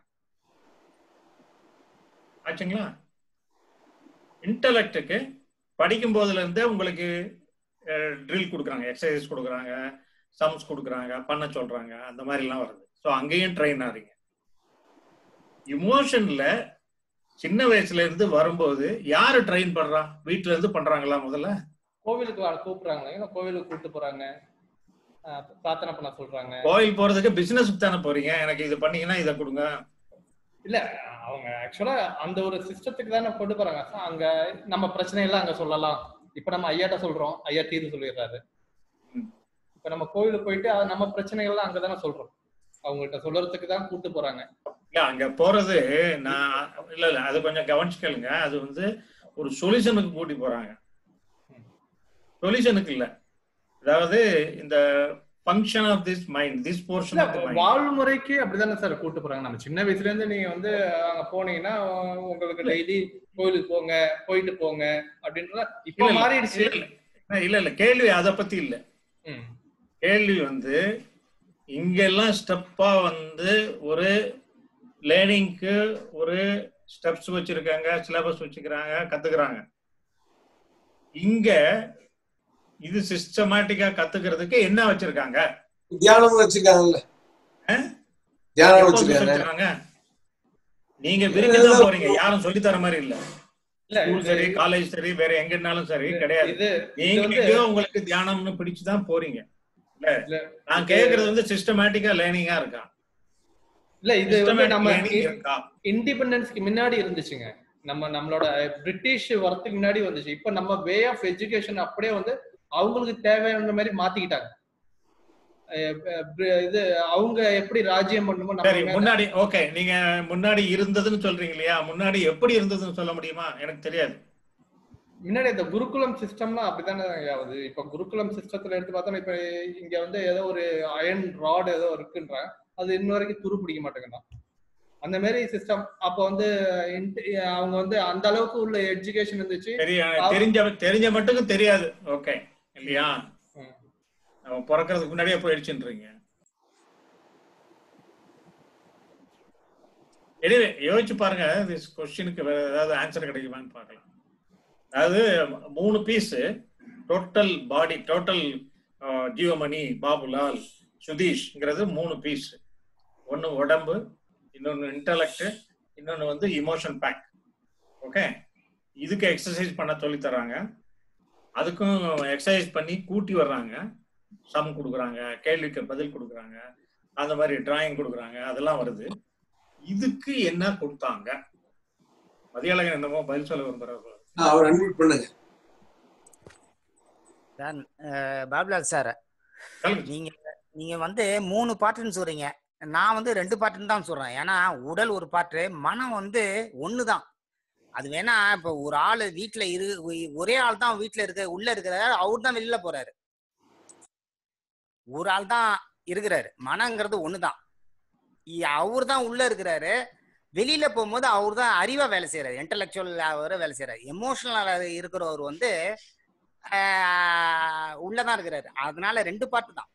ஆச்சுங்களா? இன்டலெக்டுக்கு படிக்கும் போதுல இருந்தே உங்களுக்கு ட்ரில் கொடுக்குறாங்க, எக்ஸசைஸ் கொடுக்குறாங்க, சம்ஸ் கொடுக்குறாங்க, பண்ண சொல்றாங்க, அந்த மாதிரி எல்லாம் வருது. ஸோ அங்கேயும் ட்ரெயின் ஆறீங்க. இமோஷன்ல சின்ன வயசுல இருந்து வரும்போது யாரு ட்ரெயின் பண்றா? வீட்டுல இருந்து பண்றாங்களா? முதல்ல கோவிலுக்கு கூப்பிடுறாங்க, கோவிலுக்கு கூப்பிட்டு போறாங்க, பிரார்த்தனை பண்ண சொல்றாங்க. கோயில் போறதுக்கு பிசினஸ் தானே போறீங்க, எனக்கு இது பண்ணீங்கன்னா இதை கொடுங்க. இல்ல, அவங்க ஆக்சுவலா அந்த ஒரு சிஸ்டத்துக்கு தானே கொண்டு போறாங்க. அங்க நம்ம பிரச்சனை எல்லாம் அங்க சொல்லலாம். இப்ப நம்ம ஐயாட்ட சொல்றோம், ஐயா தீர்வு சொல்லிடுறாரு. இப்ப நம்ம கோவிலுக்கு போயிட்டு நம்ம பிரச்சனைகள்லாம் அங்கதானே சொல்றோம், அவங்கள்ட்ட சொல்றதுக்கு தான் கூட்டு போறாங்க. இல்ல அங்க போறது நான் இல்ல அது கொஞ்சம் கவனிச்சுக்கலுங்க. அது வந்து ஒரு சொல்யூஷனுக்கு கூட்டி போறாங்க, சொல்யூஷனுக்கு இல்ல. அதாவது இந்த function of this mind, this portion of the mind, வாழ்முறைக்கு அப்படிதானே சார் கூட்டு போறாங்க. நம்ம சின்ன வயசுல இருந்து நீங்க வந்து அங்க போனீங்கன்னா உங்களுக்கு டெய்லி கோயிலுக்கு போங்க, போயிட்டு போங்க அப்படின்ற இப்ப மாறிடுச்சு. இல்ல கேள்வி அதை பத்தி இல்ல. கேள்வி வந்து இங்கெல்லாம் ஸ்டெப்பா வந்து ஒரு லேர்னிங்க்கு ஒரு ஸ்டெப்ஸ் வச்சிருக்காங்க, சிலபஸ் வச்சுக்கிறாங்க, கத்துக்கிறாங்க. இங்க இது சிஸ்டமேட்டிக்கா கத்துக்கிறதுக்கு என்ன வச்சிருக்காங்க? தியானம் வச்சிருக்காங்கல்ல. தியானம் வச்சிருக்காங்க. நீங்க விரும்பிதான் போறீங்க, யாரும் சொல்லி தர மாதிரி இல்ல. ஸ்கூல் சரி, காலேஜ் சரி, வேற எங்கனாலும் சரி கிடையாது. நீங்க உங்களுக்கு தியானம்னு பிடிச்சுதான் போறீங்க. இல்ல நான் கேக்குறது வந்து சிஸ்டமேட்டிக்கா லேர்னிங்கா இருக்கா? இல்ல இது நம்ம இண்டிபெண்டன்ஸ்க்கு முன்னாடி இருந்துச்சுங்க. நம்மளோட பிரிட்டிஷ் வரதுக்கு முன்னாடி வந்துச்சு. இப்ப நம்ம வே ஆஃப் எஜுகேஷன் அப்படியே வந்து அவங்களுக்கு தேவையான மாதிரி மாத்திக்கிட்டாங்க. இது அவங்க எப்படி ராஜ்யம் பண்ணுமோ முன்னாடி. ஓகே, நீங்க முன்னாடி இருந்ததுன்னு சொல்றீங்க இல்லையா? முன்னாடி எப்படி இருந்ததுன்னு சொல்ல முடியுமா? எனக்கு தெரியாது. முன்னாடி இந்த குருகுலம் சிஸ்டம்லாம் அப்படித்தானே ஆகுது. இப்ப குருகுலம் சிஸ்டத்துல எடுத்து பார்த்தோம்னா இப்ப இங்க வந்து ஏதோ ஒரு அயன் ராட் ஏதோ இருக்குன்ற அது இன்ன வரைக்கும் துரு பிடிக்க மாட்டேங்குதா அந்த மாதிரி சிஸ்டம். அப்ப வந்து அவங்க வந்து அந்த அளவுக்கு உள்ள எஜுகேஷன் இருந்துச்சு. தெரிஞ்ச மட்டும் தெரியாது. ஓகே இல்லையா? நம்ம பிறக்கிறதுக்கு முன்னாடியே போயிடுச்சுன்றீங்க. எனிவே யோசிச்சு பாருங்க, திஸ் क्वेश्चनக்கு ஏதாவது ஆன்சர் கிடைக்குமான்னு பார்க்கலாம். அதாவது 3 piece total body, total Jeevamani, Babulal, சுதீஷ்ங்கிறது 3 பீஸ். ஒன்னு உடம்பு, இன்னொன்னு இன்டலெக்ட், இன்னொன்னு வந்து இமோஷன் பேக். ஓகே, இதுக்கு எக்ஸசைஸ் பண்ண சொல்லி தராங்க, அதுக்கும் எக்ஸசைஸ் பண்ணி கூட்டி வர்றாங்க, சம் கொடுக்குறாங்க, கேள்விக்கு பதில் கொடுக்குறாங்க, அந்த மாதிரி டிராயிங் கொடுக்குறாங்க, அதெல்லாம் வருது. இதுக்கு என்ன கொடுத்தாங்க? மதியாளகன் என்னமோ பதில் சொல்ல விரும்புறாரு. அவர் அன்மியூட் பண்ணுங்க. பாபுலால் சார், நீங்க வந்து 3 பாட்டுன்னு சொல்றீங்க, நான் வந்து 2 பாட்டுன்னு தான் சொல்றேன். ஏன்னா உடல் ஒரு பாட்டு, மனம் வந்து ஒண்ணுதான். அது வேணா இப்ப ஒரு ஆள் வீட்டுல ஒரே ஆள் தான் வீட்டுல உள்ள இருக்கிறாரு, அவர் தான் வெளியில போறாரு. ஒரு ஆள் தான் இருக்கிறாரு, மனங்கிறது ஒண்ணுதான். அவர் தான் உள்ள இருக்கிறாரு, வெளியில போகும்போது அவர் தான் அறிவா வேலை செய்யறாரு, இன்டலெக்சுவல் வேலை செய்யறாரு. எமோஷனலா இருக்கிறவர் வந்து உள்ளதான் இருக்கிறாரு. அதனால 2 பாட்டு தான்.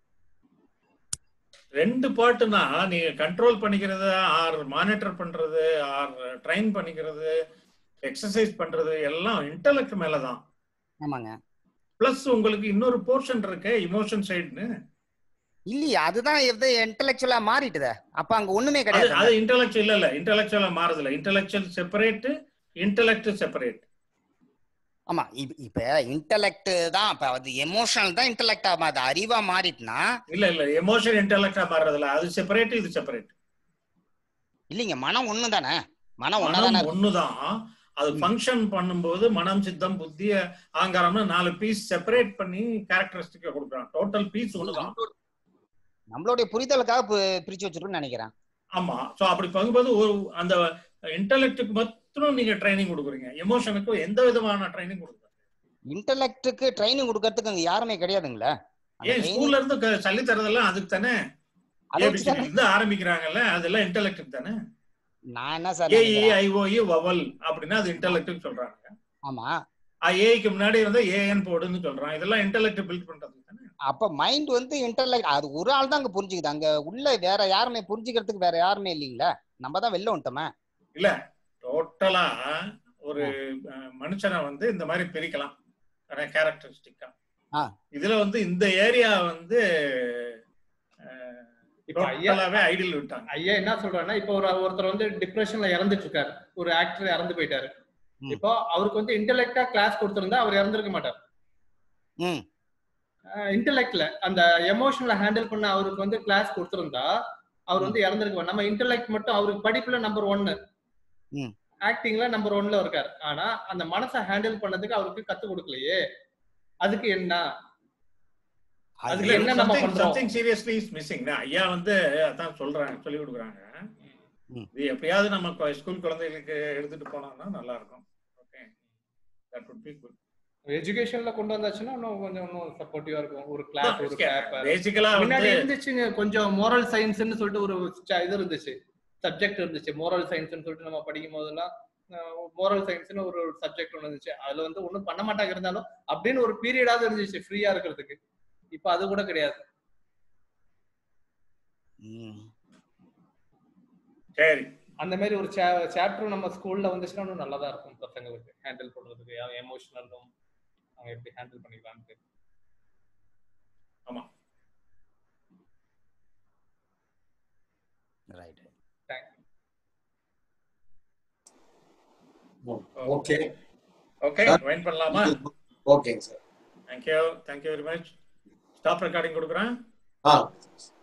2 பாட்டுனா நீங்க கண்ட்ரோல் பண்ணிக்கிறது, ஆர் மானிட்டர் பண்றது, ஆர் ட்ரெயின் பண்ணிக்கிறது, எக்ஸசைஸ் பண்றது எல்லாம் இன்டெலெக்ட் மேலதான். ஆமாங்க. பிளஸ் உங்களுக்கு இன்னொரு போர்ஷன் இருக்கு, இமோஷன் சைடுன்னு. இல்லையா? அதுதான் இன்டெலெக்சுவலா மாறிட்டுதே. அப்ப அங்க ஒண்ணுமே கிடையாது. அது இன்டெலெக்சுவல் இல்ல, இன்டெலெக்சுவலா மாறுதுல. Intellectual separate, intellect separate. ஆமா, இப்ப இன்டெலெக்ட் தான், இப்ப அது எமோஷனல் தான் இன்டெலெக்டா மாறுது, அறிவா மாறிட்டுனா. இல்ல எமோஷன் இன்டெலெக்டா மாறதுல அது செப்பரேட், இது செப்பரேட் இல்லைங்க. மனம் ஒண்ணுதானே? மனம் ஒண்ணுதான். அது ஃபங்க்ஷன் பண்ணும்போது மனம், சித்தம், புத்தி, ஆங்காரம்னு 4 பீஸ் செப்பரேட் பண்ணி கேரக்டரிஸ்டிக் கொடுக்குறான். டோட்டல் பீஸ் ஒண்ணுதான். நம்மளுடைய புரிதலுக்காக பிரிச்சு வச்சிருக்கோம்னு நினைக்கிறேன். ஆமா. சோ அப்படி பார்க்கும்போது ஒரு அந்த இன்டெலெக்ட்டுக்கு மட்டும் நீங்க ட்ரைனிங் கொடுக்குறீங்க, எமோஷனுக்கு எந்த விதமான ட்ரைனிங் கொடுக்குறீங்க? இன்டெலெக்ட்டுக்கு ட்ரைனிங் கொடுக்கறதுக்கு அங்க யாருமே கிடையாதுங்களா? ஏன் ஸ்கூல்ல இருந்து சொல்லி தரதெல்லாம் அதுக்கு தானே இருந்து ஆரம்பிக்கிறாங்கல்ல, அதெல்லாம் இன்டெலெக்ட்டுக்கு தானே. நான் என்ன சார், ஏஇஐஓஇ வவல் அப்படின்னா அது இன்டெலெக்ட்னு சொல்றாங்க. ஆமா. ஏஐக்கு முன்னாடி வந்து ஏஎன் போடுன்னு சொல்றான். இதெல்லாம் இன்டெலெக்ட் பில்ட் பண்றது தானே. அப்ப மைண்ட் வந்து இன்டர்லைட் அது ஒரு ஆள் தான் அங்க புரிஞ்சுக்குது. அங்க உள்ள வேற யாருமே புரிஞ்சுக்கிறதுக்கு வேற யாருமே இல்லைங்களா? நம்ம தான் வெளில வந்துட்டோமே. இல்ல டோட்டலா ஒரு மனுஷனை வந்து இந்த மாதிரி பிரிக்கலாம் கேரக்டரிஸ்டிக்கா. இதுல வந்து இந்த ஏரியா வந்து இப்ப ஐடியல் விட்டாங்க. ஐயா என்ன சொல்றாருன்னா, இப்ப ஒருத்தர் வந்து டிப்ரெஷன்ல இறந்துட்டு இருக்காரு, ஒரு ஆக்டர் இறந்து போயிட்டாரு. இப்போ அவருக்கு வந்து இன்டெலெக்டா கிளாஸ் கொடுத்திருந்தா அவர் இறந்திருக்க மாட்டார். இன்டெலெக்ட்ல அந்த எமோஷனல ஹேண்டில் பண்ண அவருக்கு வந்து கிளாஸ் கொடுத்திருந்தா அவர் வந்து இறந்திருக்க. நம்ம இன்டெலெக்ட் மட்டும் அவருக்கு படிப்புல நம்பர் 1, ஆக்டிங்ல நம்பர் 1ல இருக்காரு. ஆனா அந்த மனசை ஹேண்டில் பண்ணதுக்கு அவருக்கு கத்து கொடுக்கலையே. அதுக்கு என்ன அதுக்கு என்ன நம்ம பண்றோம்? Something seriously is missing. ஐயா வந்து அதான் சொல்றாங்க, சொல்லி கொடுக்குறாங்க. இது எப்பயாவது நம்ம ஸ்கூல் குழந்தைகளுக்கு எடுத்துட்டு போனோம்னா நல்லா இருக்கும். Okay, that would be good. எஜுகேஷன்ல கொண்டு வந்தாச்சுன்னா கொஞ்சம் சப்போர்ட்டிவா இருக்கும். ஒரு கிளாஸ், ஒரு பேப்பர். பேசிக்கலா முன்னாடி இருந்துச்சுங்க கொஞ்சம் மோரல் சயின்ஸ்னு சொல்லிட்டு ஒரு இது இருந்துச்சு, சப்ஜெக்ட் இருந்துச்சு. மோரல் சயின்ஸ்னு சொல்லிட்டு நம்ம படிக்கும் போதெல்லாம் மோரல் சயின்ஸ்னு ஒரு சப்ஜெக்ட் ஒன்று இருந்துச்சு. அதுல வந்து ஒன்றும் பண்ண மாட்டாங்க, இருந்தாலும் அப்படின்னு ஒரு பீரியடாவது இருந்துச்சு ஃப்ரீயா இருக்கிறதுக்கு. இப்ப அது கூட கிடையாது. சரி, அந்த மாதிரி ஒரு சாப்டர் நம்ம ஸ்கூல்ல வந்துச்சுன்னா இன்னும் நல்லா தான் இருக்கும் பசங்களுக்கு ஹேண்டில் பண்றதுக்கு. எமோஷனலும் அவங்க எப்படி ஹேண்டில் பண்ணிக்கலாம்னு. ஆமா, ரைட். ஓகே ஓகே, வெயிட் பண்ணலாமா? ஓகேங்க sir. Thank you very much. Stop recording கொடுக்குறேன்.